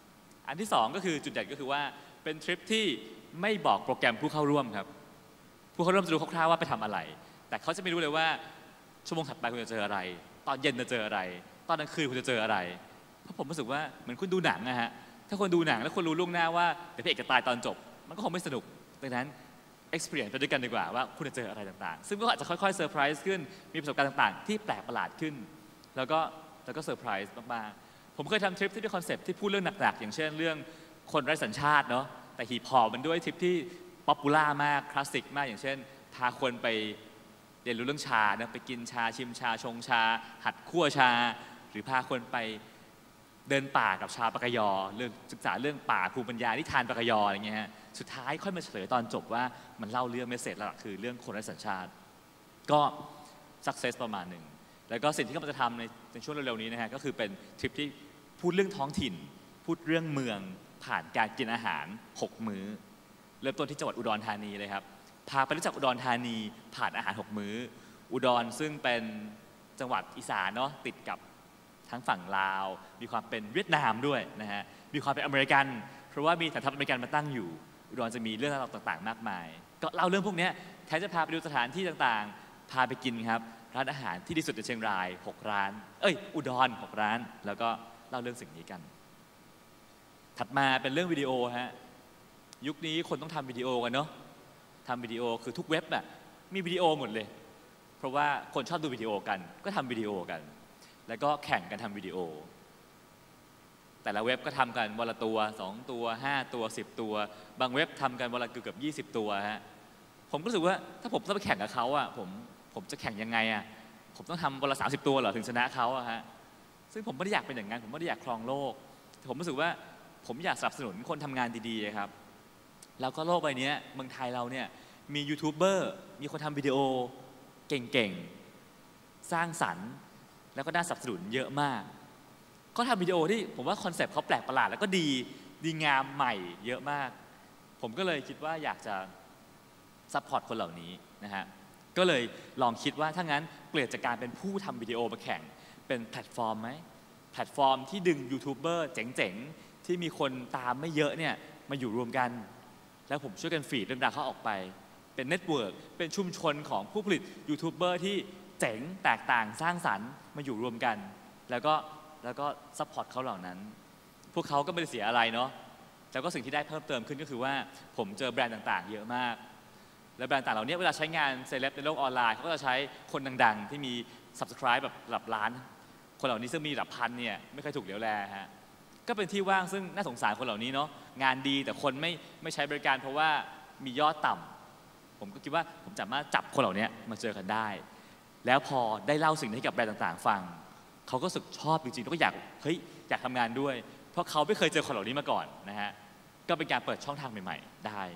S2: อันที่2ก็คือจุดเด่นก็คือว่าเป็นทริปที่ไม่บอกโปรแกรมผู้เข้าร่วมครับผู้เข้าร่วมจะรู้คร่าวๆว่าไปทำอะไรแต่เขาจะไม่รู้เลยว่าชั่วโมงถัดไปคุณจะเจออะไรตอนเย็นจะเจออะไรตอนกลางคืนคุณจะเจออะไรเพราะผมรู้สึกว่าเหมือนคุณดูหนังนะฮะถ้าคนดูหนังแล้วคนรู้ล่วงหน้าว่าเดี๋ยวพระเอกจะตายตอนจบมันก็คงไม่สนุกดังนั้น experience ไปด้วยกันดีกว่าว่าคุณจะเจออะไรต่างๆซึ่งก็อาจจะค่อยๆเซอร์ไพรส์ขึ้นมีประสบการณ์ต่างๆที่แปลกประหลาดขึ้นแล้วก็เซอร์ไพรส์มากๆผมเคยทำทริปที่ด้วยคอนเซปต์ที่พูดเรื่องหนักๆอย่างเช่นเรื่องคนไร้สัญชาติเนาะแต่ฮีพอปมันด้วยทริปที่ป๊อปปูล่ามากคลาสสิกมากอย่างเช่นพาคนไปเรียนรู้เรื่องชานะไปกินชาชิมชาชงชาหัดคั่วชาหรือพาคนไปเดินป่ากับชาวปากยอเรื่องศึกษาเรื่องป่าภูมิปัญญานิทานปากยออะไรเงี้ยฮะสุดท้ายค่อยมาเฉลยตอนจบว่ามันเล่าเรื่องเมสเสจหลักคือเรื่องคนไร้สัญชาติก็สักเซสประมาณหนึ่งแล้วก็สิ่งที่กำลังจะทำในช่วงเร็วๆนี้นะฮะก็คือเป็นทริปที่พูดเรื่องท้องถิ่นพูดเรื่องเมืองผ่านการกินอาหาร6 มื้อเริ่มต้นที่จังหวัดอุดรธานีเลยครับพาไปรู้จักอุดรธานีผ่านอาหาร6 มื้ออุดรซึ่งเป็นจังหวัดอีสานเนาะติดกับทั้งฝั่งลาวมีความเป็นเวียดนามด้วยนะฮะมีความเป็นอเมริกันเพราะว่ามีฐานทัพอเมริกันมาตั้งอยู่อุดรจะมีเรื่องราวต่างๆมากมายก็เล่าเรื่องพวกนี้แทนจะพาไปดูสถานที่ต่างๆพาไปกินครับร้านอาหารที่ดีสุดในเชียงราย6 ร้านอุดร6 ร้านแล้วก็เล่าเรื่องสิ่งนี้กันถัดมาเป็นเรื่องวิดีโอฮะยุคนี้คนต้องทำวิดีโอกันเนาะทำวิดีโอคือทุกเว็บอะมีวิดีโอหมดเลยเพราะว่าคนชอบดูวิดีโอกันก็ทำวิดีโอกันแล้วก็แข่งกันทำวิดีโอแต่ละเว็บก็ทำกันวันละตัว2 ตัว5 ตัว10 ตัวบางเว็บทำกันวันละเกือบ20 ตัวฮะผมก็รู้สึกว่าถ้าผมต้องไปแข่งกับเขาอะผมจะแข่งยังไงอะผมต้องทำวันละ30 ตัวเหรอถึงชนะเขาอะฮะซึ่งผมไม่ได้อยากเป็นอย่างนั้นผมไม่ได้อยากครองโลกแต่ผมรู้สึกว่าผมอยากสนับสนุนคนทำงานดีๆครับแล้วก็โลกใบนี้เมืองไทยเราเนี่ยมียูทูบเบอร์มีคนทำวิดีโอเก่งๆสร้างสรรค์แล้วก็น่าสนับสนุนเยอะมากก็ทำวิดีโอที่ผมว่าคอนเซปต์เขาแปลกประหลาดแล้วก็ดีงามใหม่เยอะมากผมก็เลยคิดว่าอยากจะซัพพอร์ตคนเหล่านี้นะฮะก็เลยลองคิดว่าถ้างั้นเปลี่ยนจากการเป็นผู้ทำวิดีโอมาแข่งเป็นแพลตฟอร์มไหมแพลตฟอร์มที่ดึงยูทูบเบอร์เจ๋งๆที่มีคนตามไม่เยอะเนี่ยมาอยู่รวมกันแล้วผมช่วยกันฟีดเรื่องราวเขาออกไปเป็นเน็ตเวิร์กเป็นชุมชนของผู้ผลิตยูทูบเบอร์ที่เจ๋งแตกต่างสร้างสรรค์มาอยู่รวมกันแล้วก็ซัพพอร์ตเขาเหล่านั้นพวกเขาก็ไม่ได้เสียอะไรเนาะแล้วก็สิ่งที่ได้เพิ่มเติมขึ้นก็คือว่าผมเจอแบรนด์ต่างๆเยอะมากและแบรนด์ต่างเหล่านี้เวลาใช้งานเซเลบในโลกออนไลน์เขาก็จะใช้คนดังๆที่มี Subscribe แบบหลักล้านคนเหล่านี้ซึ่งมีหลักพันเนี่ยไม่เคยถูกเหลียวแลฮะก็เป็นที่ว่างซึ่งน่าสงสารคนเหล่านี้เนาะงานดีแต่คนไม่ใช้บริการเพราะว่ามียอดต่ำผมก็คิดว่าผมสามารถจับคนเหล่านี้มาเจอกันได้แล้วพอได้เล่าสิ่งนี้ให้กับแบรนด์ต่างๆฟังเขาก็รู้สึกชอบจริงๆแล้วก็อยากทำงานด้วยเพราะเขาไม่เคยเจอคนเหล่านี้มาก่อนนะฮะก็เป็นการเปิดช่องทางใหม่ๆได้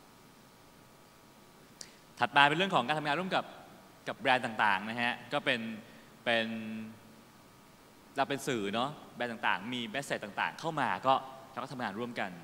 S2: ถัดมาเป็นเรื่องของการทำงานร่วมกับแบรนด์ต่างๆนะฮะก็เป็นเราเป็นสื่อเนาะแบรนด์ต่างๆมีแมสเสจต่างๆเข้ามาก็เราก็ทำงานร่วมกัน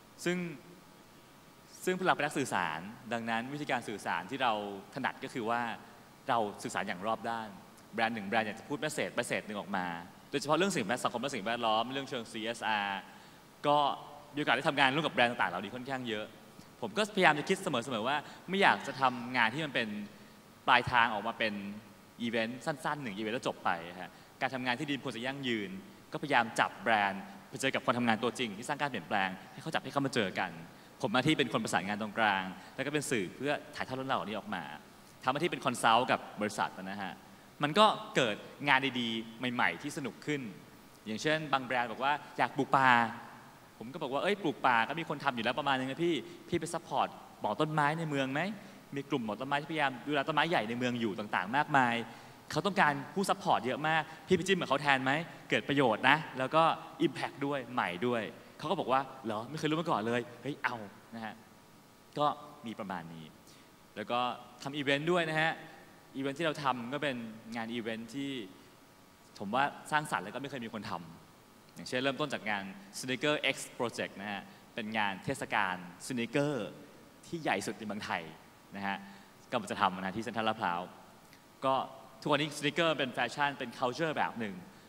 S2: ซึ่งพวกเราเป็นนักสื่อสารดังนั้นวิธีการสื่อสารที่เราถนัดก็คือว่าเราสื่อสารอย่างรอบด้านแบรนด์หนึ่งแบรนด์อยากจะพูดแมสเสจหนึ่งออกมาโดยเฉพาะเรื่องสังคมและสิ่งแวดล้อมเรื่องเชิง CSR ก็มีโอกาสได้ทำงานร่วมกับแบรนด์ต่างๆเหล่านี้ค่อนข้างเยอะผมก็พยายามจะคิดเสมอว่าไม่อยากจะทำงานที่มันเป็นปลายทางออกมาเป็นอีเวนต์สั้นๆ1อีเวนต์แล้วจบไปฮะการทำงานที่ดีควรจะยั่งยืนก็พยายามจับแบรนด์ไปเจอกับคนทำงานตัวจริงที่สร้างการเปลี่ยนแปลงให้เขาจับให้เขามาเจอกันผมหน้าที่เป็นคนประสานงานตรงกลางแล้วก็เป็นสื่อเพื่อถ่ายทอดเรื่องราวเหล่านี้ออกมาทำหน้าที่เป็นคอนซัลท์กับบริษัทนะฮะมันก็เกิดงานดีๆใหม่ๆที่สนุกขึ้นอย่างเช่นบางแบรนด์บอกว่าอยากปลูกป่าผมก็บอกว่าปลูกป่าก็มีคนทำอยู่แล้วประมาณนึงนะพี่ไปซัพพอร์ตบ่อต้นไม้ในเมืองไหมมีกลุ่มบ่อต้นไม้ที่พยายามดูแลต้นไม้ใหญ่ในเมืองอยู่ต่างๆมากมายเขาต้องการผู้ซัพพอร์ตเยอะมากพี่ไปจิ้มกับเขาแทนไหมเกิดประโยชน์นะแล้วก็อิมแพคด้วยใหม่ด้วยเขาก็บอกว่าเหรอไม่เคยรู้มาก่อนเลยเอานะฮะก็มีประมาณนี้แล้วก็ทำอีเวนต์ด้วยนะฮะอีเวนต์ที่เราทำก็เป็นงานอีเวนต์ที่ผมว่าสร้างสรรค์แล้วก็ไม่เคยมีคนทำอย่างเช่นเริ่มต้นจากงาน Sneaker X Project นะฮะเป็นงานเทศกาลสนีกเกอร์ที่ใหญ่สุดในเมืองไทยนะฮะก็จะทำนะที่เซ็นทรัลลาดพร้าวก็ทุกวันนี้สนีกเกอร์เป็นแฟชั่นเป็น culture แบบหนึ่ง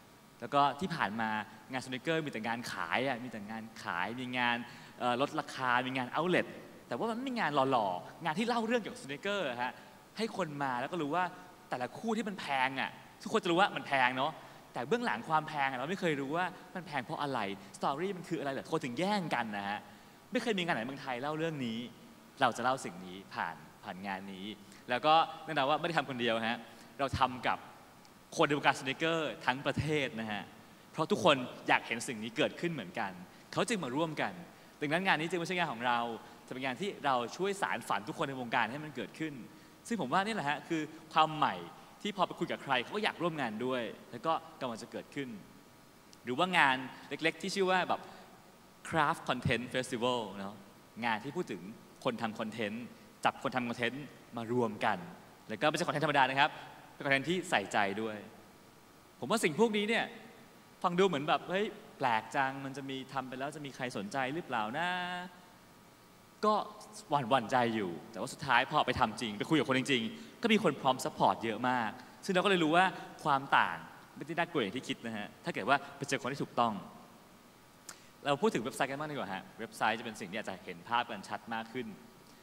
S2: แล้วก็ที่ผ่านมางานสนุกเกอร์มีแต่งานขายมีแต่งานขายมีงานลดราคามีงานเอาท์เลทแต่ว่ามันไม่มีงานหล่อๆงานที่เล่าเรื่องเกี่ยวกับสนุกเกอร์ฮะให้คนมาแล้วก็รู้ว่าแต่ละคู่ที่มันแพงทุกคนจะรู้ว่ามันแพงเนาะแต่เบื้องหลังความแพงเราไม่เคยรู้ว่ามันแพงเพราะอะไรสตอรี่มันคืออะไรเหรอคนถึงแย่งกันนะฮะไม่เคยมีงานไหนเมืองไทยเล่าเรื่องนี้เราจะเล่าสิ่งนี้ผ่านงานนี้แล้วก็แน่นอนว่าไม่ได้ทำคนเดียวฮะเราทำกับคนในวงการสนุกเกอร์ทั้งประเทศนะฮะเพราะทุกคนอยากเห็นสิ่งนี้เกิดขึ้นเหมือนกันเขาจึงมาร่วมกันดังนั้นงานนี้จึงไม่ใช่งานของเราจะเป็นงานที่เราช่วยสานฝันทุกคนในวงการให้มันเกิดขึ้นซึ่งผมว่านี่แหละฮะคือความใหม่ที่พอไปคุยกับใครเขาก็อยากร่วมงานด้วยแล้วก็กำลังจะเกิดขึ้นหรือว่างานเล็กๆที่ชื่อว่าแบบ Craft Content Festival เนาะงานที่พูดถึงคนทำคอนเทนต์จับคนทำคอนเทนต์มารวมกันแล้วก็ไม่ใช่คอนเทนต์ธรรมดานะครับเป็นคอนเทนต์ที่ใส่ใจด้วยผมว่าสิ่งพวกนี้เนี่ยฟังดูเหมือนแบบเฮ้ยแปลกจังมันจะมีทำไปแล้วจะมีใครสนใจหรือเปล่านะก็หวั่นใจอยู่แต่ว่าสุดท้ายพอไปทำจริงไปคุยกับคนจริงๆก็มีคนพร้อมซัพพอร์ตเยอะมากซึ่งเราก็เลยรู้ว่าความต่างไม่ได้น่ากลัวอย่างที่คิดนะฮะถ้าเกิดว่าไปเจอคนที่ถูกต้องเราพูดถึงเว็บไซต์กันบ้างดีกว่าฮะเว็บไซต์จะเป็นสิ่งที่อาจจะเห็นภาพกันชัดมากขึ้น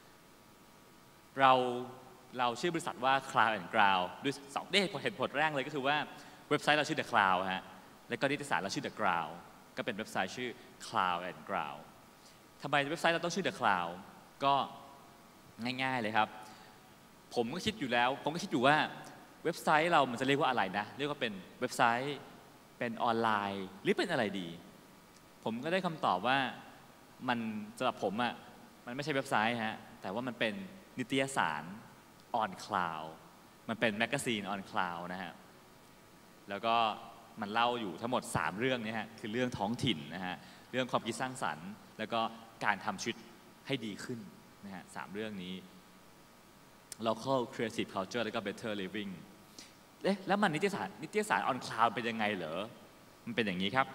S2: เราชื่อบริษัทว่า Cloud and Ground ด้วย2เหตุผลแรกเลยก็คือว่าเว็บไซต์เราชื่อ The Cloud ฮะแล้วก็นิตยสารเราชื่อ The Ground ก็เป็นเว็บไซต์ชื่อ Cloud and Ground ทำไมเว็บไซต์เราต้องชื่อ The Cloud ก็ง่ายๆเลยครับผมก็คิดอยู่ว่าเว็บไซต์เรามันจะเรียกว่าอะไรนะเรียกว่าเป็นเว็บไซต์เป็นออนไลน์หรือเป็นอะไรดีผมก็ได้คำตอบว่ามันสำหรับผมมันไม่ใช่เว็บไซต์ฮะแต่ว่ามันเป็นนิตยสารออนคลาวด์มันเป็นแมกกาซีนออนคลาวด์นะฮะแล้วก็มันเล่าอยู่ทั้งหมด3เรื่องนี้ฮะคือเรื่องท้องถิ่นนะฮะเรื่องความคิดสร้างสรรค์แล้วก็การทำชีวิตให้ดีขึ้นนะฮะ3เรื่องนี้ local creative culture แล้วก็ better living แล้วมันนิตยสารออนคลาวด์เป็นยังไงเหรอมันเป็นอย่างนี้ครับ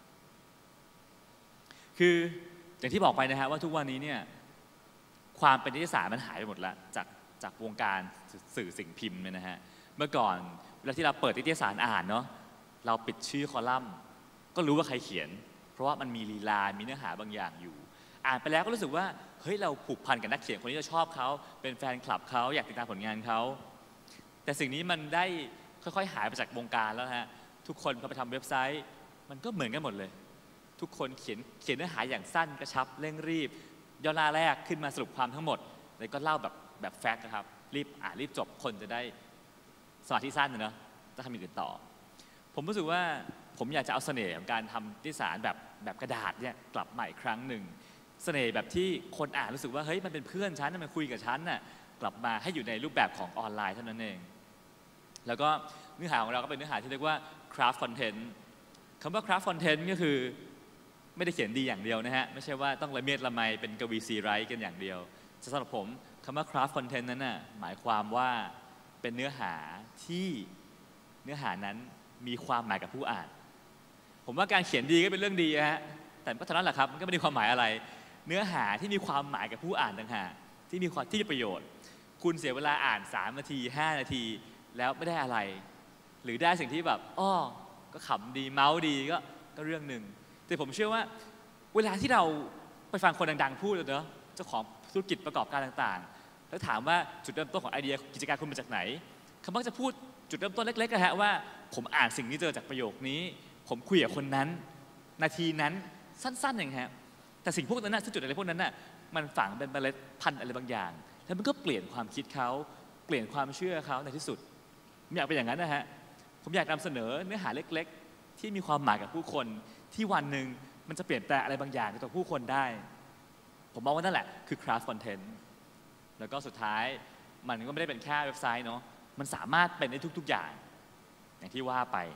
S2: คืออย่างที่บอกไปนะฮะว่าทุกวันนี้เนี่ยความเป็นนิตยสารมันหายไปหมดแล้วจากวงการสื่อสิ่งพิมพ์เนี่ยนะฮะเมื่อก่อนเวลาที่เราเปิดนิตยสารอ่านเนาะเราปิดชื่อคอลัมน์ก็รู้ว่าใครเขียนเพราะว่ามันมีลีลามีเนื้อหาบางอย่างอยู่อ่านไปแล้วก็รู้สึกว่าเฮ้ยเราผูกพันกับนักเขียนคนนี้เราชอบเขาเป็นแฟนคลับเขาอยากติดตามผลงานเขาแต่สิ่งนี้มันได้ค่อยๆหายไปจากวงการแล้วฮะทุกคนพอไปทำเว็บไซต์มันก็เหมือนกันหมดเลยทุกคนเขียนเนื้อหาอย่างสั้นกระชับเร่งรีบย่อหน้าแรกขึ้นมาสรุปความทั้งหมดแล้วก็เล่าแบบแฟกต์นะครับรีบอ่านรีบจบคนจะได้สมาธิสั้นเนาะจะทำอย่างอื่นต่อผมรู้สึกว่าผมอยากจะเอาเสน่ห์ของการทำนิตยสารแบบกระดาษเนี่ยกลับมาอีกครั้งหนึ่งเสน่ห์แบบที่คนอ่านรู้สึกว่าเฮ้ยมันเป็นเพื่อนฉันมันคุยกับฉันน่ะกลับมาให้อยู่ในรูปแบบของออนไลน์เท่านั้นเองแล้วก็เนื้อหาของเราก็เป็นเนื้อหาที่เรียกว่า craft content คำว่า craft content ก็คือไม่ได้เขียนดีอย่างเดียวนะฮะไม่ใช่ว่าต้องละเมียดละไมเป็นกวีซีไรต์กันอย่างเดียวสำหรับผมคำว่า craft content นั้นน่ะหมายความว่าเป็นเนื้อหาที่เนื้อหานั้นมีความหมายกับผู้อ่านผมว่าการเขียนดีก็เป็นเรื่องดีฮะแต่ก็เท่านั้นแหละครับมันก็ไม่ได้ความหมายอะไรเนื้อหาที่มีความหมายกับผู้อ่านต่างหากที่มีประโยชน์คุณเสียเวลาอ่าน3 นาที 5 นาทีแล้วไม่ได้อะไรหรือได้สิ่งที่แบบก็ขำดีเมาส์ดีก็เรื่องหนึ่งแต่ผมเชื่อว่าเวลาที่เราไปฟังคนดังๆพูดเนอะเจ้าของธุรกิจประกอบการต่างๆแล้วถามว่าจุดเริ่มต้นของไอเดียกิจการคุณมาจากไหนเขามักจะพูดจุดเริ่มต้นเล็กๆนะฮะว่าผมอ่านสิ่งนี้เจอจากประโยคนี้ผมคุยกับคนนั้นนาทีนั้นสั้นๆอย่างฮะแต่สิ่งพวกนั้นนะจุดอะไรพวกนั้นน่ะมันฝังเป็นเมล็ดพันธุ์อะไรบางอย่างแล้วมันก็เปลี่ยนความคิดเขาเปลี่ยนความเชื่อเขาในที่สุดผมอยากเป็นอย่างนั้นนะฮะผมอยากนำเสนอเนื้อหาเล็กๆที่มีความหมายกับผู้คนที่วันหนึ่งมันจะเปลี่ยนแปลงอะไรบางอย่างในตัวผู้คนได้ผมมองว่านั่นแหละคือ craft content แล้วก็สุดท้ายมันก็ไม่ได้เป็นแค่เว็บไซต์เนาะมันสามารถเป็นได้ทุกๆอย่างอย่างที่ว่าไป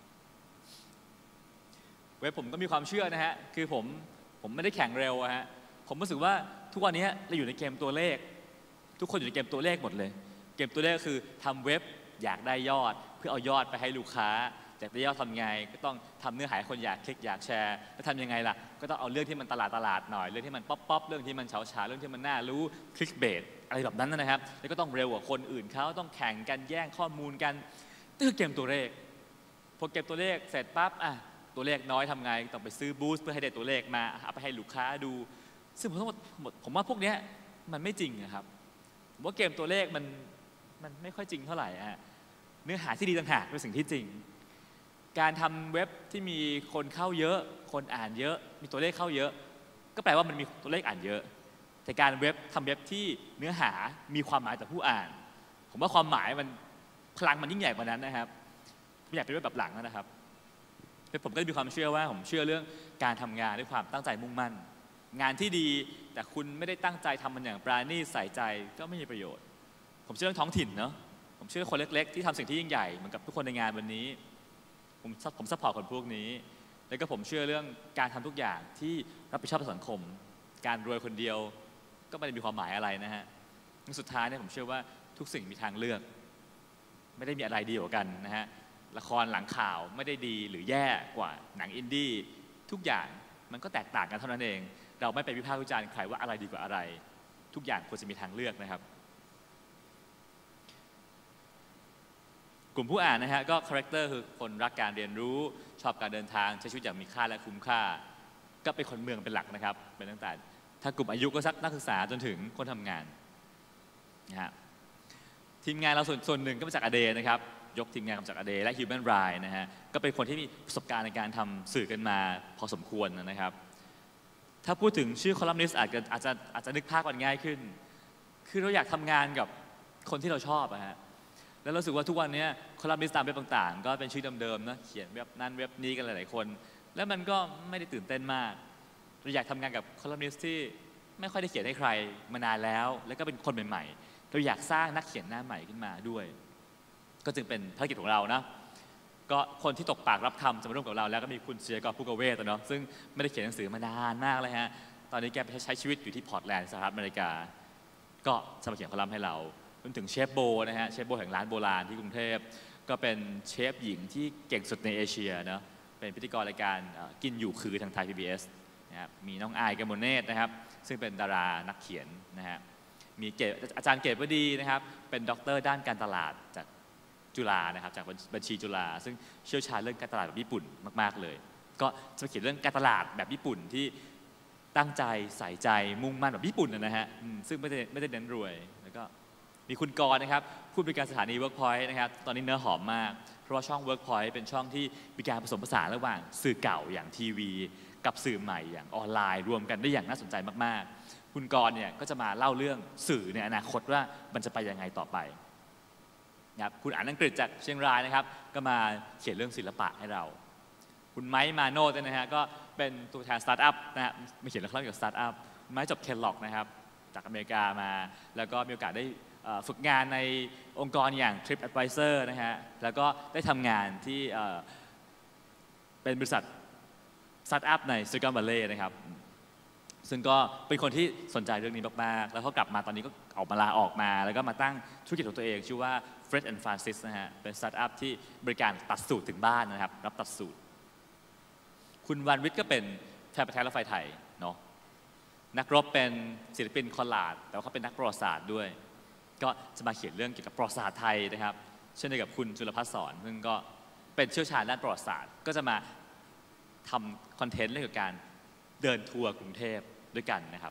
S2: เว็บผมก็มีความเชื่อนะฮะคือผมไม่ได้แข่งเร็วฮะผมรู้สึกว่าทุกวันนี้เราอยู่ในเกมตัวเลขทุกคนอยู่ในเกมตัวเลขหมดเลยเกมตัวเลขคือทำเว็บอยากได้ยอดเพื่อเอายอดไปให้ลูกค้าอยากได้ยอดทำไงก็ต้องทำเนื้อหาคนอยากคลิกอยากแชร์แล้วทำยังไงล่ะก็ต้องเอาเรื่องที่มันตลาดหน่อยเรื่องที่มันป๊อปเรื่องที่มันเฉาเรื่องที่มันน่ารู้คลิกเบสอะไรแบบนั้นนะครับแล้วก็ต้องเร็วกว่าคนอื่นเขาต้องแข่งกันแย่งข้อมูลกันนี่คือเกมตัวเลขพอเก็บตัวเลขเสร็จปั๊บตัวเลขน้อยทำไงต้องไปซื้อบูสต์เพื่อให้ได้ตัวเลขมาเอาไปให้ลูกค้าดูซึ่งผมว่าพวกนี้มันไม่จริงนะครับผมว่าเกมตัวเลขมันไม่ค่อยจริงเท่าไหร่เนื้อหาที่ดีต่างหากเป็นสิ่งที่จริงการทำเว็บที่มีคนเข้าเยอะคนอ่านเยอะมีตัวเลขเข้าเยอะก็แปลว่ามันมีตัวเลขอ่านเยอะแต่การทำเว็บที่เนื้อหามีความหมายต่อผู้อ่านผมว่าความหมายมันพลังมันยิ่งใหญ่กว่านั้นนะครับไม่อยากเป็นเว็บแบบหลังนะครับแต่ผมก็มีความเชื่อว่าผมเชื่อเรื่องการทำงานด้วยความตั้งใจมุ่งมั่นงานที่ดีแต่คุณไม่ได้ตั้งใจทำมันอย่างปราณีตใส่ใจก็ไม่มีประโยชน์ผมเชื่อเรื่องท้องถิ่นเนาะผมเชื่อคนเล็กๆที่ทำสิ่งที่ยิ่งใหญ่เหมือนกับทุกคนในงานวันนี้ผมซัพพอร์ตคนพวกนี้แล้วก็ผมเชื่อเรื่องการทำทุกอย่างที่รับผิดชอบต่อสังคมการรวยคนเดียวก็ไม่ได้มีความหมายอะไรนะฮะสุดท้ายเนี่ยผมเชื่อว่าทุกสิ่งมีทางเลือกไม่ได้มีอะไรดีกว่ากันนะฮะละครหลังข่าวไม่ได้ดีหรือแย่กว่าหนังอินดี้ทุกอย่างมันก็แตกต่างกันเท่านั้นเองเราไม่ไปวิพากษ์วิจารณ์ใครว่าอะไรดีกว่าอะไรทุกอย่างควรจะมีทางเลือกนะครับกลุ่มผู้อ่านนะฮะก็คาแรคเตอร์คือคนรักการเรียนรู้ชอบการเดินทางใช้ชีวิตอย่างมีค่าและคุ้มค่าก็เป็นคนเมืองเป็นหลักนะครับเป็นตั้งแต่ถ้ากลุ่มอายุก็สักนักศึกษาจนถึงคนทำงานนะฮะทีมงานเราส่วนหนึ่งก็มาจากอเดนะครับยกทีมงานมาจากอเดและ Human Ride นะฮะก็เป็นคนที่มีประสบการณ์ในการทำสื่อกันมาพอสมควรนะครับถ้าพูดถึงชื่อคอลัมนิสต์อาจจะนึกภาพกันง่ายขึ้นคือเราอยากทำงานกับคนที่เราชอบอะฮะแล้วรู้สึกว่าทุกวันนี้คอลัมนิสต์ตามเว็บต่างๆก็เป็นชื่อเดิมๆนะเขียนเว็บนั้นเว็บนี้กันหลายๆคนแล้วมันก็ไม่ได้ตื่นเต้นมากเราอยากทำงานกับคอลัมนิสต์ที่ไม่ค่อยได้เขียนให้ใครมานานแล้วก็เป็นคนใหม่ๆเราอยากสร้างนักเขียนหน้าใหม่ขึ้นมาด้วยก็จึงเป็นภารกิจของเรานะก็คนที่ตกปากรับคำจะมาร่วมกับเราแล้วก็มีคุณเชียร์กอผู้กเวทเนาะซึ่งไม่ได้เขียนหนังสือมานานมากเลยฮะตอนนี้แกไปใช้ชีวิตอยู่ที่พอร์ตแลนด์สหรัฐอเมริกาก็จะมาเขียนคอลัมน์ให้เรารวมถึงเชฟโบนะฮะเชฟโบแห่งร้านโบราณที่กรุงเทพก็เป็นเชฟหญิงที่เก่งสุดในเอเชียนะเป็นพิธีกรรายการกินอยู่คือทางไทย PBS นะครับมีน้องอายกมลเนตรนะครับซึ่งเป็นดารานักเขียนนะฮะมีอาจารย์เกตวดีนะครับเป็นด็อกเตอร์ด้านการตลาดจากจุฬานะครับจากบัญชีจุฬาซึ่งเชี่ยวชาญเรื่องการตลาดแบบญี่ปุ่นมากๆเลยก็จะเขียนเรื่องการตลาดแบบญี่ปุ่นที่ตั้งใจใส่ใจมุ่งมั่นแบบญี่ปุ่นนะฮะซึ่งไม่ได้เน้นรวยแล้วก็มีคุณกรนะครับผู้บริการสถานี Workpoint นะครับตอนนี้เนื้อหอมมากเพราะว่าช่อง Workpoint เป็นช่องที่มีการผสมผสานระหว่างสื่อเก่าอย่างทีวีกับสื่อใหม่อย่างออนไลน์รวมกันได้อย่างน่าสนใจมากๆคุณกรเนี่ยก็จะมาเล่าเรื่องสื่อในอนาคตว่ามันจะไปยังไงต่อไปนะครับคุณอ่านอังกฤษจากเชียงรายนะครับก็มาเขียนเรื่องศิลปะให้เราคุณไมค์มาโนดนะฮะก็เป็นตัวแทนสตาร์ทอัพนะฮะมาเขียนเรื่องเกี่ยวกับสตาร์ทอัพไมค์จบเคลล็อกนะครับจากอเมริกามาแล้วก็มีโอกาสได้ฝึกงานในองค์กรอย่าง TripAdvisor นะฮะแล้วก็ได้ทำงานที่เป็นบริษัทสตาร์ทอัพในซิลิคอนวัลเลย์นะครับซึ่งก็เป็นคนที่สนใจเรื่องนี้มากๆแล้วเขากลับมาตอนนี้ก็ลาออกมาแล้วก็มาตั้งธุรกิจของตัวเองชื่อว่า Fred and Francis นะฮะเป็นสตาร์ทอัพที่บริการตัดสูตรถึงบ้านนะครับรับตัดสูตรคุณวันวิทย์ก็เป็นแทนประธานรถไฟไทยเนาะนักรบเป็นศิลปินคอลลาดแต่ว่าเขาเป็นนักประวัติศาสตร์ด้วยก็จะมาเขียนเรื่องเกี่ยวกับประวัติศาสตร์ไทยนะครับเช่นเดียวกับคุณจุลภัสสรซึ่งก็เป็นเชี่ยวชาญด้านประวัติศาสตร์ก็จะมาทำคอนเทนต์เรื่องเกี่ยวกับการเดินทัวร์กรุงเทพด้วยกันนะครับ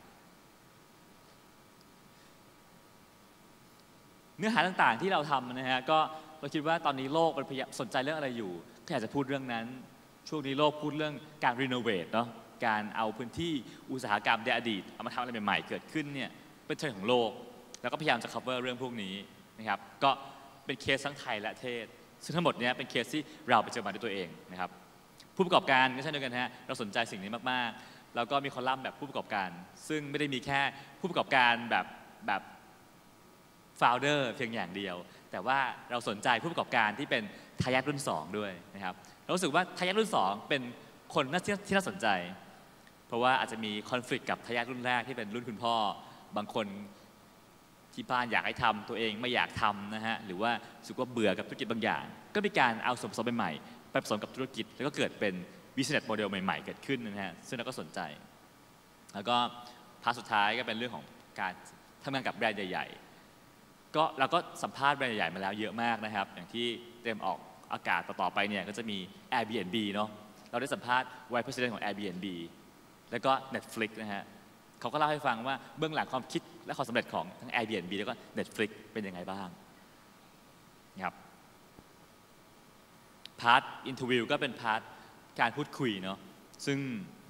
S2: เนื้อหาต่างๆที่เราทำนะฮะก็เราคิดว่าตอนนี้โลกมันพยายามสนใจเรื่องอะไรอยู่ก็อยากจะพูดเรื่องนั้นช่วงนี้โลกพูดเรื่องการรีโนเวทเนาะการเอาพื้นที่อุตสาหกรรมในอดีตเอามาทำอะไรใหม่ๆเกิดขึ้นเนี่ยเป็นเทรนด์ของโลกแล้วก็พยายามจะ cover เรื่องพวกนี้นะครับก็เป็นเคสทั้งไทยและเทศซึ่งทั้งหมดนี้เป็นเคสที่เราไปเจอมาด้วยตัวเองนะครับผู้ประกอบการก็เช่นเดียวกันฮะเราสนใจสิ่งนี้มากๆแล้วก็มีคอลัมน์แบบผู้ประกอบการซึ่งไม่ได้มีแค่ผู้ประกอบการแบบfounder เพียงอย่างเดียวแต่ว่าเราสนใจผู้ประกอบการที่เป็นทายาทรุ่น2ด้วยนะครับเรารู้สึกว่าทายาทรุ่น2เป็นคนที่น่าสนใจเพราะว่าอาจจะมีคอนฟ lict กับทายาทรุ่นแรกที่เป็นรุ่นคุณพ่อบางคนที่บ้านอยากให้ทำตัวเองไม่อยากทำนะฮะหรือว่ารู้สึกว่าเบื่อกับธุรกิจบางอย่างก็มีการเอาส่วนผสมใหม่ๆไปผสมกับธุรกิจแล้วก็เกิดเป็น business model ใหม่ๆเกิดขึ้นนะฮะซึ่งเราก็สนใจแล้วก็พาร์ทสุดท้ายก็เป็นเรื่องของการทำงานกับแบรนด์ใหญ่ๆก็เราก็สัมภาษณ์แบรนด์ใหญ่ๆมาแล้วเยอะมากนะครับอย่างที่เตรียมออกอากาศต่อไปเนี่ยก็จะมี Airbnb เนาะเราได้สัมภาษณ์ Vice President ของ Airbnb แล้วก็ Netflix นะฮะเขาก็เล่าให้ฟังว่าเบื้องหลังความคิดและความสำเร็จของทั้ง Airbnb แล้วก็ Netflix เป็นยังไงบ้างครับพาร์ทอินเทอร์วิวก็เป็นพาร์ทการพูดคุยเนาะซึ่ง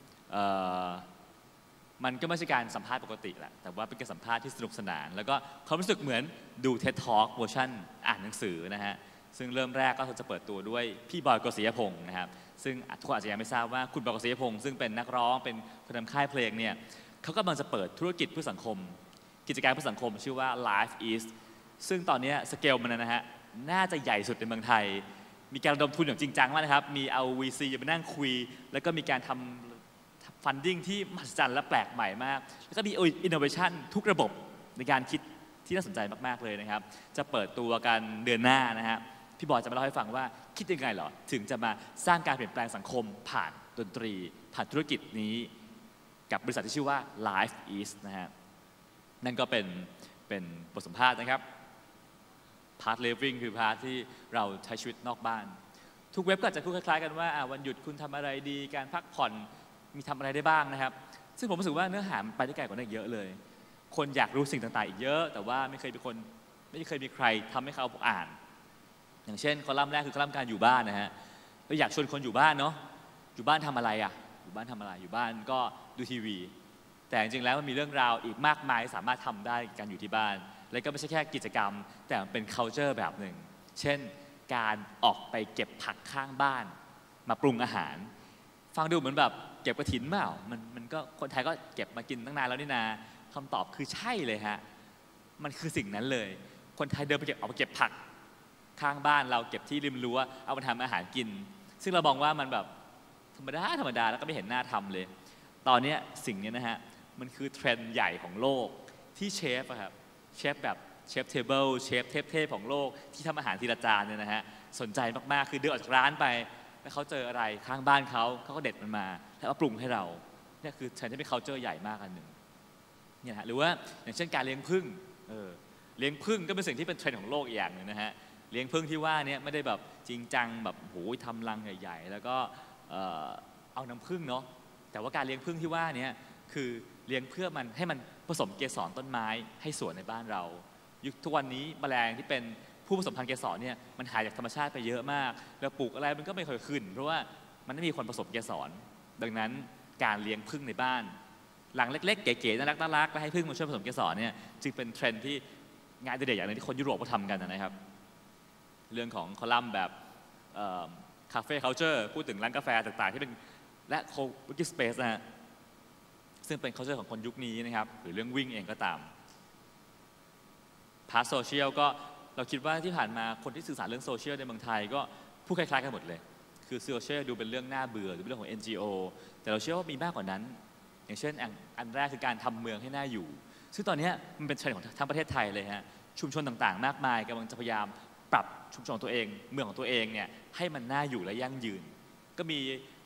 S2: มันก็ไม่ใช่การสัมภาษณ์ปกติแหละแต่ว่าเป็นการสัมภาษณ์ที่สนุกสนานแล้วก็ความรู้สึกเหมือนดู TED Talk เวอร์ชันอ่านหนังสือนะฮะซึ่งเริ่มแรกก็จะเปิดตัวด้วยพี่บอย กฤษยพงศ์นะครับซึ่งทุกคนอาจจะยังไม่ทราบว่าคุณบอย กฤษยพงศ์ซึ่งเป็นนักร้องเป็นคนทำค่ายเพลงเนี่ยเขากำลังจะเปิดธุรกิจเพื่อสังคมกิจการเพื่อสังคมชื่อว่า Life East ซึ่งตอนนี้สเกลมันนะฮะน่าจะใหญ่สุดในเมืองไทยมีการระดมทุนอย่างจริงจังมากนะครับมีเอา VC มานั่งคุยแล้วก็มีการทำฟันดิ้งที่มหัศจรรย์และแปลกใหม่มากแล้วก็มีอินโนเวชันทุกระบบในการคิดที่น่าสนใจมากๆเลยนะครับจะเปิดตัวกันเดือนหน้านะฮะพี่บอยจะมาเล่าให้ฟังว่าคิดยังไงเหรอถึงจะมาสร้างการเปลี่ยนแปลงสังคมผ่านดนตรีผ่านธุรกิจนี้กับบริษัทที่ชื่อว่า Life East นะฮะนั่นก็เป็นบทสัมภาษณ์นะครับพาร์ทเลฟวิ่งคือพาร์ทที่เราใช้ชีวิตนอกบ้านทุกเว็บก็จะพูดคล้ายๆกันว่าวันหยุดคุณทำอะไรดีการพักผ่อนมีทำอะไรได้บ้างนะครับซึ่งผมรู้สึกว่าเนื้อหามันไปได้ไกลกว่านั้นเยอะเลยคนอยากรู้สิ่งต่างๆอีกเยอะแต่ว่าไม่เคยมีใครทำให้เขาอ่านอย่างเช่นคอลัมน์แรกคือคอลัมน์การอยู่บ้านนะฮะเราอยากชวนคนอยู่บ้านเนาะอยู่บ้านทำอะไรอ่ะอยู่บ้านทำอะไรอยู่บ้านก็ดูทีวีแต่จริงๆแล้วมันมีเรื่องราวอีกมากมายสามารถทำได้การอยู่ที่บ้านและก็ไม่ใช่แค่กิจกรรมแต่เป็น culture แบบหนึ่งเช่นการออกไปเก็บผักข้างบ้านมาปรุงอาหารฟังดูเหมือนแบบเก็บกระถินเปล่ามันก็คนไทยก็เก็บมากินตั้งนานแล้วนี่นาคำตอบคือใช่เลยฮะมันคือสิ่งนั้นเลยคนไทยเดินไปออกไปเก็บผักข้างบ้านเราเก็บที่ริมรั้วเอามาทำอาหารกินซึ่งเรามองว่ามันแบบธรรมดาแล้วก็ไม่เห็นหน้าทำเลยตอนนี้สิ่งนี้นะฮะมันคือเทรนด์ใหญ่ของโลกที่เชฟครับเชฟแบบเชฟเทเบิลเชฟเทพของโลกที่ทำอาหารทีละจานเนี่ยนะฮะสนใจมากๆคือเดินออกจากร้านไปแล้วเขาเจออะไรข้างบ้านเขาก็เด็ดมันมาแล้วมาปรุงให้เราเนี่ยคือเทรนด์ที่เป็น culture ใหญ่มากอันหนึ่งเนี่ยฮะหรือว่าอย่างเช่นการเลี้ยงผึ้งเลี้ยงผึ้งก็เป็นสิ่งที่เป็นเทรนด์ของโลกอีกอย่างหนึ่งนะฮะเลี้ยงผึ้งที่ว่าเนี่ยไม่ได้แบบจริงจังแบบโหทำรังใหญ่ๆแล้วก็เอาน้ำผึ้งเนาะแต่ว่าการเลี้ยงผึ้งที่ว่านี้คือเลี้ยงเพื่อมันให้มันผสมเกสรต้นไม้ให้สวนในบ้านเรายุคทุกวันนี้แมลงที่เป็นผู้ผสมพันธุ์เกสรเนี่ยมันหายจากธรรมชาติไปเยอะมากแล้วปลูกอะไรมันก็ไม่ค่อยขึ้นเพราะว่ามันไม่มีคนผสมเกสรดังนั้นการเลี้ยงผึ้งในบ้านหลังเล็กๆเก๋ๆน่ารักแล้วให้ผึ้งมาช่วยผสมเกสรเนี่ยจึงเป็นเทรนด์ที่งานเด็ดๆอย่างนึงที่คนยุโรปเขาทำกันนะครับเรื่องของคอลัมน์แบบคาเฟ่เคาน์เตอร์พูดถึงร้านกาแฟต่างๆที่เป็นและโควิกสเปซนะฮะซึ่งเป็น culture ของคนยุคนี้นะครับหรือเรื่องวิ่งเองก็ตามพาร์ทโซเชียลก็เราคิดว่าที่ผ่านมาคนที่สื่อสารเรื่องโซเชียลในเมืองไทยก็พูดคล้ายๆกันหมดเลยคือโซเชียลดูเป็นเรื่องน่าเบื่อหรือเป็นเรื่องของ NGO แต่เราเชื่อว่ามีมากกว่านั้นอย่างเช่นอันแรกคือการทำเมืองให้น่าอยู่ซึ่งตอนนี้มันเป็นเทรนด์ของทั้งประเทศไทยเลยฮะชุมชนต่างๆมากมายกำลังจะพยายามปรับชุมชนของตัวเองเมืองของตัวเองเนี่ยให้มันน่าอยู่และยั่งยืนก็มี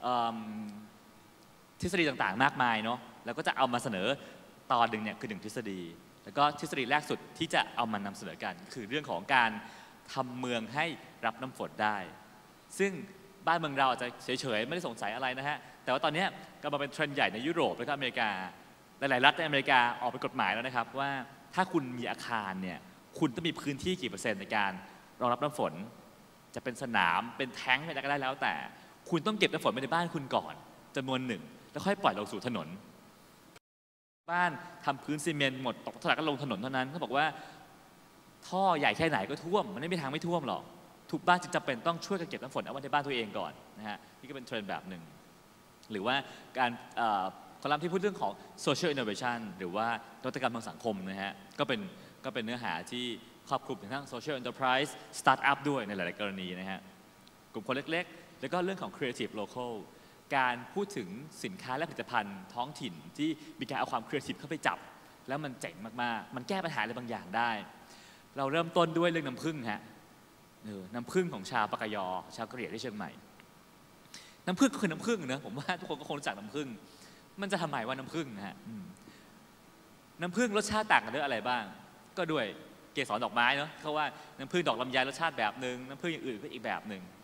S2: ทฤษฎีต่างๆมากมายเนาะแล้วก็จะเอามาเสนอตอนหนึ่งเนี่ยคือ1ทฤษฎีแล้วก็ทฤษฎีแรกสุดที่จะเอามานำเสนอกันคือเรื่องของการทำเมืองให้รับน้ำฝนได้ซึ่งบ้านเมืองเราอาจจะเฉยๆไม่ได้สงสัยอะไรนะฮะแต่ว่าตอนนี้ก็มาเป็นเทรนด์ใหญ่ในยุโรปและก็อเมริกาหลายๆรัฐในอเมริกาออกเป็นกฎหมายแล้วนะครับว่าถ้าคุณมีอาคารเนี่ยคุณต้องมีพื้นที่กี่%ในการรองรับน้ำฝนจะเป็นสนามเป็นแท้งอะไรก็ได้แล้วแต่คุณต้องเก็บน้ำฝนไว้ในบ้านคุณก่อนจำนวนหนึ่งแล้วค่อยปล่อยลงสู่ถนนบ้านทำพื้นซีเมนต์หมดตกเท่าไหร่ก็ลงถนนเท่านั้นเขาบอกว่าท่อใหญ่แค่ไหนก็ท่วมมันไม่มีทางไม่ท่วมหรอกทุกบ้านจึงจำเป็นต้องช่วยกันเก็บน้ำฝนเอาไว้ในบ้านตัวเองก่อนนะฮะนี่ก็เป็นเทรนด์แบบหนึ่งหรือว่าการคอลัมน์ที่พูดเรื่องของ social innovation หรือว่านวัตกรรมทางสังคมนะฮะก็เป็นเนื้อหาที่ครอบคลุมถึงทั้ง social enterprise startup ด้วยในหลายๆกรณีนะฮะกลุ่มคนเล็กๆแล้วก็เรื่องของ creative localการพูดถึงสินค้าและผลิตภัณฑ์ท้องถิ่นที่มีการเอาความครีเอทีฟเข้าไปจับแล้วมันเจ๋งมากๆมันแก้ปัญหาอะไรบางอย่างได้เราเริ่มต้นด้วยเรื่องน้ำผึ้งฮะน้ำผึ้งของชาวปากยอชาวกะเหรี่ยงที่เชียงใหม่น้ำผึ้งก็คือน้ำผึ้งนะผมว่าทุกคนก็คงรู้จักน้ำผึ้งมันจะทำไมว่าน้ำผึ้งนะฮะน้ำผึ้งรสชาติต่างกันด้วยอะไรบ้างก็ด้วยเกสรดอกไม้เนาะเขาว่าน้ำผึ้งดอกลำไยรสชาติแบบหนึ่งน้ำผึ้งอย่างอื่นก็อีกแบบหนึ่ง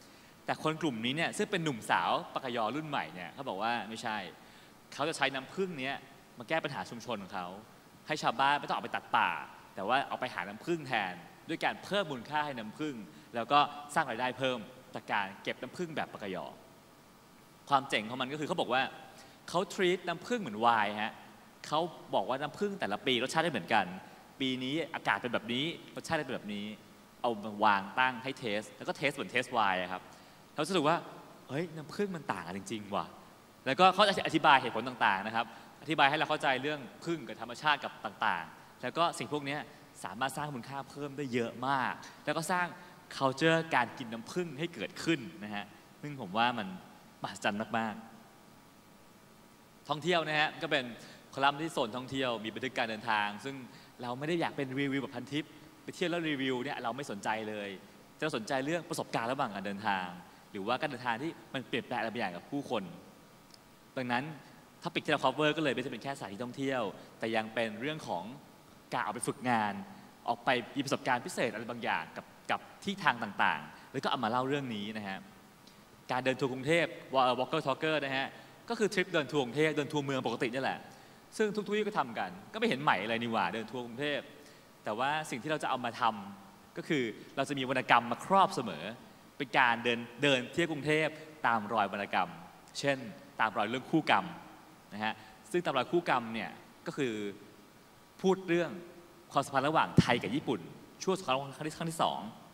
S2: แต่คนกลุ่มนี้เนี่ยซึ่งเป็นหนุ่มสาวปากยอรุ่นใหม่เนี่ยเขาบอกว่าไม่ใช่เขาจะใช้น้ำผึ้งนี้มาแก้ปัญหาชุมชนของเขาให้ชาวบ้านไม่ต้องออกไปตัดป่าแต่ว่าเอาไปหาน้ำผึ้งแทนด้วยการเพิ่มมูลค่าให้น้ำผึ้งแล้วก็สร้างรายได้เพิ่มจากการเก็บน้ำผึ้งแบบปากยอความเจ๋งของมันก็คือเขาบอกว่าเขาทรีตน้ำผึ้งเหมือนไวน์ฮะเขาบอกว่าน้ำผึ้งแต่ละปีรสชาติไม่เหมือนกันปีนี้อากาศเป็นแบบนี้รสชาติเป็นแบบนี้เอามาวางตั้งให้เทสแล้วก็เทสเหมือนเทสไวน์ครับเขารู้สึกว่าเฮ้ยน้ำผึ้งมันต่างกันจริงๆว่ะแล้วก็เขาจะอธิบายเหตุผลต่างๆนะครับอธิบายให้เราเข้าใจเรื่องผึ้งกับธรรมชาติกับต่างๆแล้วก็สิ่งพวกนี้สามารถสร้างมูลค่าเพิ่มได้เยอะมากแล้วก็สร้าง culture การกินน้ำผึ้งให้เกิดขึ้นนะฮะซึ่งผมว่ามันมหัศจรรย์มากๆท่องเที่ยวนะฮะก็เป็นคอลัมน์ที่โซนท่องเที่ยวมีบันทึกการเดินทางซึ่งเราไม่ได้อยากเป็นรีวิวแบบพันทิปไปเที่ยวแล้วรีวิวเนี่ยเราไม่สนใจเลยจะสนใจเรื่องประสบการณ์ระหว่างการเดินทางหรือว่าการเดินทางที่มันเปลี่ยนแปลงอะไรบางอย่างกับผู้คนดังนั้นท็อปิกที่เรา cover ก็เลยไม่ใช่เป็นแค่สถานที่ท่องเที่ยวแต่ยังเป็นเรื่องของการเอาไปฝึกงานออกไปมีประสบการณ์พิเศษอะไรบางอย่างกับที่ทางต่างๆแล้วก็เอามาเล่าเรื่องนี้นะฮะการเดินทัวร์กรุงเทพ Walker Talker นะฮะก็คือทริปเดินทัวร์กรุงเทพเดินทัวร์เมืองปกตินี่แหละซึ่งทุกที่ก็ทำกันก็ไม่เห็นใหม่อะไรนี่หว่าเดินทัวร์กรุงเทพแต่ว่าสิ่งที่เราจะเอามาทำก็คือเราจะมีวรรณกรรมมาครอบเสมอเป็นการเดินเที่ยวกรุงเทพตามรอยวรรณกรรมเช่นตามรอยเรื่องคู่กรรมนะฮะซึ่งตามรอยคู่กรรมเนี่ยก็คือพูดเรื่องความสัมพันธ์ระหว่างไทยกับญี่ปุ่นช่วงสงครามโลกครั้งที่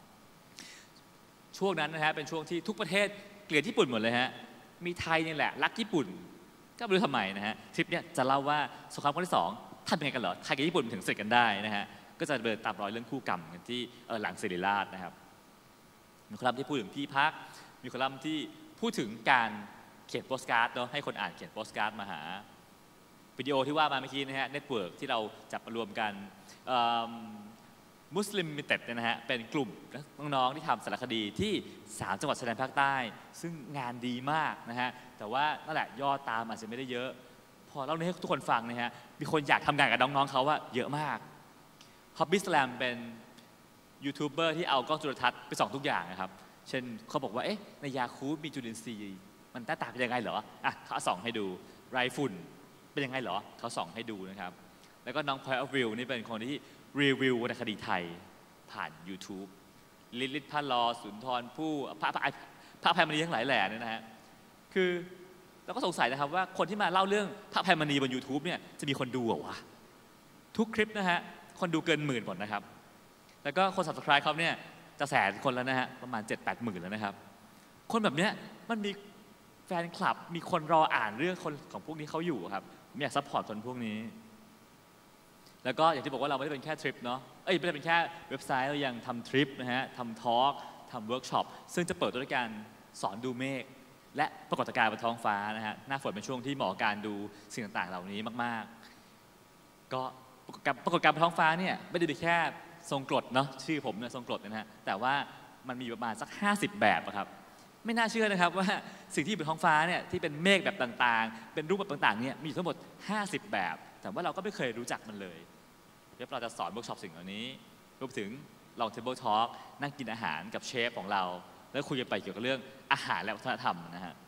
S2: 2ช่วงนั้นนะฮะเป็นช่วงที่ทุกประเทศเกลียดญี่ปุ่นหมดเลยฮะมีไทยนี่แหละรักญี่ปุ่นก็ไม่รู้ทำไมนะฮะทริปเนี่ยจะเล่าว่าสงครามครั้งที่2ทำยังไงกันเหรอไทยกับญี่ปุ่นถึงเสร็จกันได้นะฮะก็จะเดินตามรอยเรื่องคู่กรรมกันที่หลังศิริราชนะครับมีคอลัมน์ที่พูดถึงที่พักมีคอลัมน์ที่พูดถึงการเขียนโปสการ์ดเนาะให้คนอ่านเขียนโปสการ์ดมาหาวิดีโอที่ว่ามาเมื่อกี้นะฮะเน็ตเวิร์กที่เราจับมารวมกันมุสลิมมิเต็ดนะฮะเป็นกลุ่มน้องๆที่ทำสารคดีที่3จังหวัดชายแดนภาคใต้ซึ่งงานดีมากนะฮะแต่ว่านั่นแหละยอดตามอาจจะไม่ได้เยอะพอเล่าให้ทุกคนฟังนะฮะมีคนอยากทำงานกับน้องๆเขาว่าเยอะมากฮอบบี้สแลมเป็นยูทูบเบอร์ที่เอากล้องจุลทรรศน์ไปส่องทุกอย่างนะครับเช่นเขาบอกว่าในยาคูลมีจุลินทรีย์มันหน้าตาเป็นยังไงเหรอเขาส่องให้ดูไรฝุ่นเป็นยังไงเหรอเขาส่องให้ดูนะครับแล้วก็น้อง Point of View นี่เป็นคนที่รีวิววรรณคดีไทยผ่าน YouTube ลิศพันลอสุนทรภู่พระอภัยมณีทั้งหลายแหล่เนี่ยนะฮะคือเราก็สงสัยนะครับว่าคนที่มาเล่าเรื่องพระอภัยมณีบน YouTube เนี่ยจะมีคนดูเหรอวะทุกคลิปนะฮะคนดูเกิน10,000หมดนะครับแล้วก็คน Subscribe เขาเนี่ยจะ100,000 คนแล้วนะฮะประมาณ 7-8 หมื่นแล้วนะครับคนแบบเนี้ยมันมีแฟนคลับมีคนรออ่านเรื่องคนของพวกนี้เขาอยู่ครับผมอยากซัพพอร์ตคนพวกนี้แล้วก็อย่างที่บอกว่าเราไม่ได้เป็นแค่ทริปเนาะไม่ได้เป็นแค่เว็บไซต์เรายังทำทริปนะฮะทำทอล์กทำเวิร์กช็อปซึ่งจะเปิดด้วยการสอนดูเมฆและปรากฏการณ์บนท้องฟ้านะฮะหน้าฝนเป็นช่วงที่เหมาะกับการดูสิ่งต่างๆเหล่านี้มากๆก็ปรากฏการณ์บนท้องฟ้าเนี่ยไม่ได้มีแค่ทรงกรดเนาะชื่อผมเนี่ยทรงกรดนะฮะแต่ว่ามันมีประมาณสัก50แบบครับไม่น่าเชื่อนะครับว่าสิ่งที่บนท้องฟ้าเนี่ยที่เป็นเมฆแบบต่างๆเป็นรูปแบบต่างๆเนี่ยมีทั้งหมด50แบบแต่ว่าเราก็ไม่เคยรู้จักมันเลยเดี๋ยวเราจะสอนเวิร์กช็อปสิ่งเหล่านี้รวมถึงลองเทเบิลทอล์กนั่งกินอาหารกับเชฟของเราแล้วคุยกันไปเกี่ยวกับเรื่องอาหารและวัฒนธรรมนะฮะ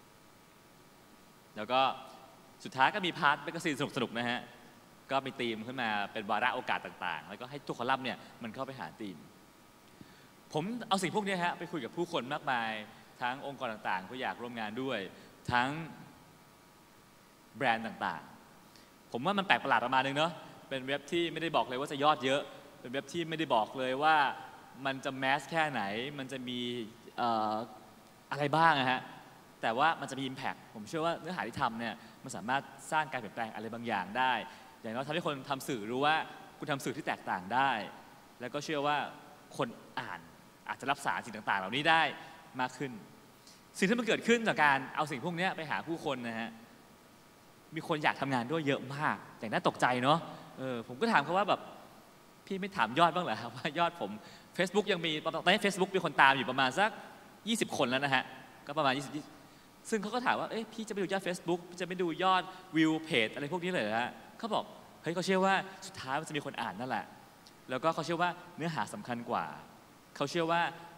S2: แล้วก็สุดท้ายก็มีพาร์ทแมกกาซีนสนุกๆนะฮะก็มีธีมขึ้นมาเป็นวาระโอกาสต่างๆแล้วก็ให้ทุกคอลัมน์เนี่ยมันเข้าไปหาธีมผมเอาสิ่งพวกนี้ฮะไปคุยกับผู้คนมากมายทั้งองค์กรต่างๆที่อยากร่วมงานด้วยทั้งแบรนด์ต่างๆผมว่ามันแปลกประหลาดประมาณนึงเนาะเป็นเว็บที่ไม่ได้บอกเลยว่าจะยอดเยอะเป็นเว็บที่ไม่ได้บอกเลยว่ามันจะแมสแค่ไหนมันจะมีอะไรบ้างนะฮะแต่ว่ามันจะมี impact ผมเชื่อว่าเนื้อหาที่ทำเนี่ยมันสามารถสร้างการเปลี่ยนแปลงอะไรบางอย่างได้อย่างน้อยทำให้คนทำสื่อรู้ว่าคุณทำสื่อที่แตกต่างได้แล้วก็เชื่อว่าคนอ่านอาจจะรับสารสิ่งต่างๆเหล่านี้ได้มากขึ้นสิ่งที่มันเกิดขึ้นจากการเอาสิ่งพวกนี้ไปหาผู้คนนะฮะมีคนอยากทำงานด้วยเยอะมากอย่างน่าตกใจเนาะผมก็ถามเขาว่าแบบพี่ไม่ถามยอดบ้างเหรอครับว่ายอดผม Facebook ยังมีตอนนี้ Facebook มีคนตามอยู่ประมาณสัก20 คนแล้วนะฮะก็ประมาณ20ซึ่งเขาก็ถามว่าพี่จะไปดูยอด Facebook จะไปดูยอดวิวเพจอะไรพวกนี้เลยฮะเขาบอกเฮ้ยเขาเชื่อว่าสุดท้ายมันจะมีคนอ่านนั่นแหละแล้วก็เขาเชื่อว่าเนื้อหาสำคัญกว่าเขาเชื่อว่า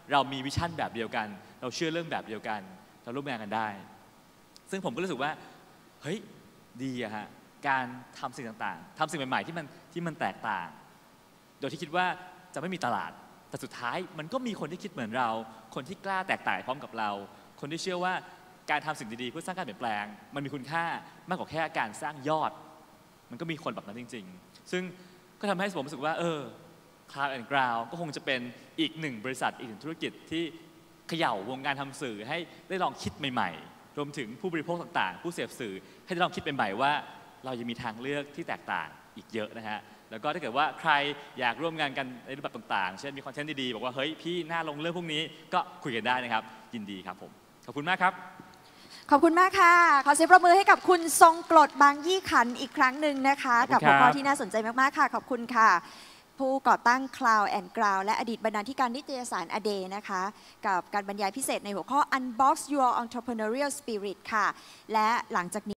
S2: เรามีวิชั่นแบบเดียวกัน เราเชื่อเรื่องแบบเดียวกันเราร่วมงานกันได้ซึ่งผมก็รู้สึกว่าเฮ้ยดีอะฮะการทำสิ่งต่างๆทำสิ่งใหม่ๆที่มันแตกต่างโดยที่คิดว่าจะไม่มีตลาดแต่สุดท้ายมันก็มีคนที่คิดเหมือนเราคนที่กล้าแตกต่างพร้อมกับเราคนที่เชื่อว่าการทำสิ่งดีๆเพื่อสร้างการเปลี่ยนแปลงมันมีคุณค่ามากกว่าแค่การสร้างยอดมันก็มีคนแบบนั้นจริงๆซึ่งก็ทำให้ผมรู้สึกว่าCloud and Ground ก็คงจะเป็นอีกหนึ่งบริษัทอีกหนึ่งธุรกิจที่เขย่าวงการทำสื่อให้ได้ลองคิดใหม่ๆรวมถึงผู้บริโภคต่างๆผู้เสพสื่อให้ได้ลองคิดใหม่ๆว่าเรายังมีทางเลือกที่แตกต่างอีกเยอะนะฮะแล้วก็ถ้าเกิดว่าใครอยากร่วมงานกันในรูปแบบต่างๆเช่นมีคอนเทนต์ดีๆบอกว่าเฮ้ยพี่น่าลงเรื่องพวกนี้ก็คุยกันได้นะครับยินดีครับผมขอบคุณมากครับ
S1: ขอบคุณมากค่ะขอเสียงปรบมือให้กับคุณทรงกลดบางยี่ขันอีกครั้งหนึ่งนะคะกับหัวข้อที่น่าสนใจมากๆค่ะขอบคุณค่ะผู้ก่อตั้ง Cloud and Ground และอดีตบรรณาธิการนิตยสาร A Day นะคะกับการบรรยายพิเศษในหัวข้อ Unbox Your Entrepreneurial Spirit ค่ะและหลังจากนี้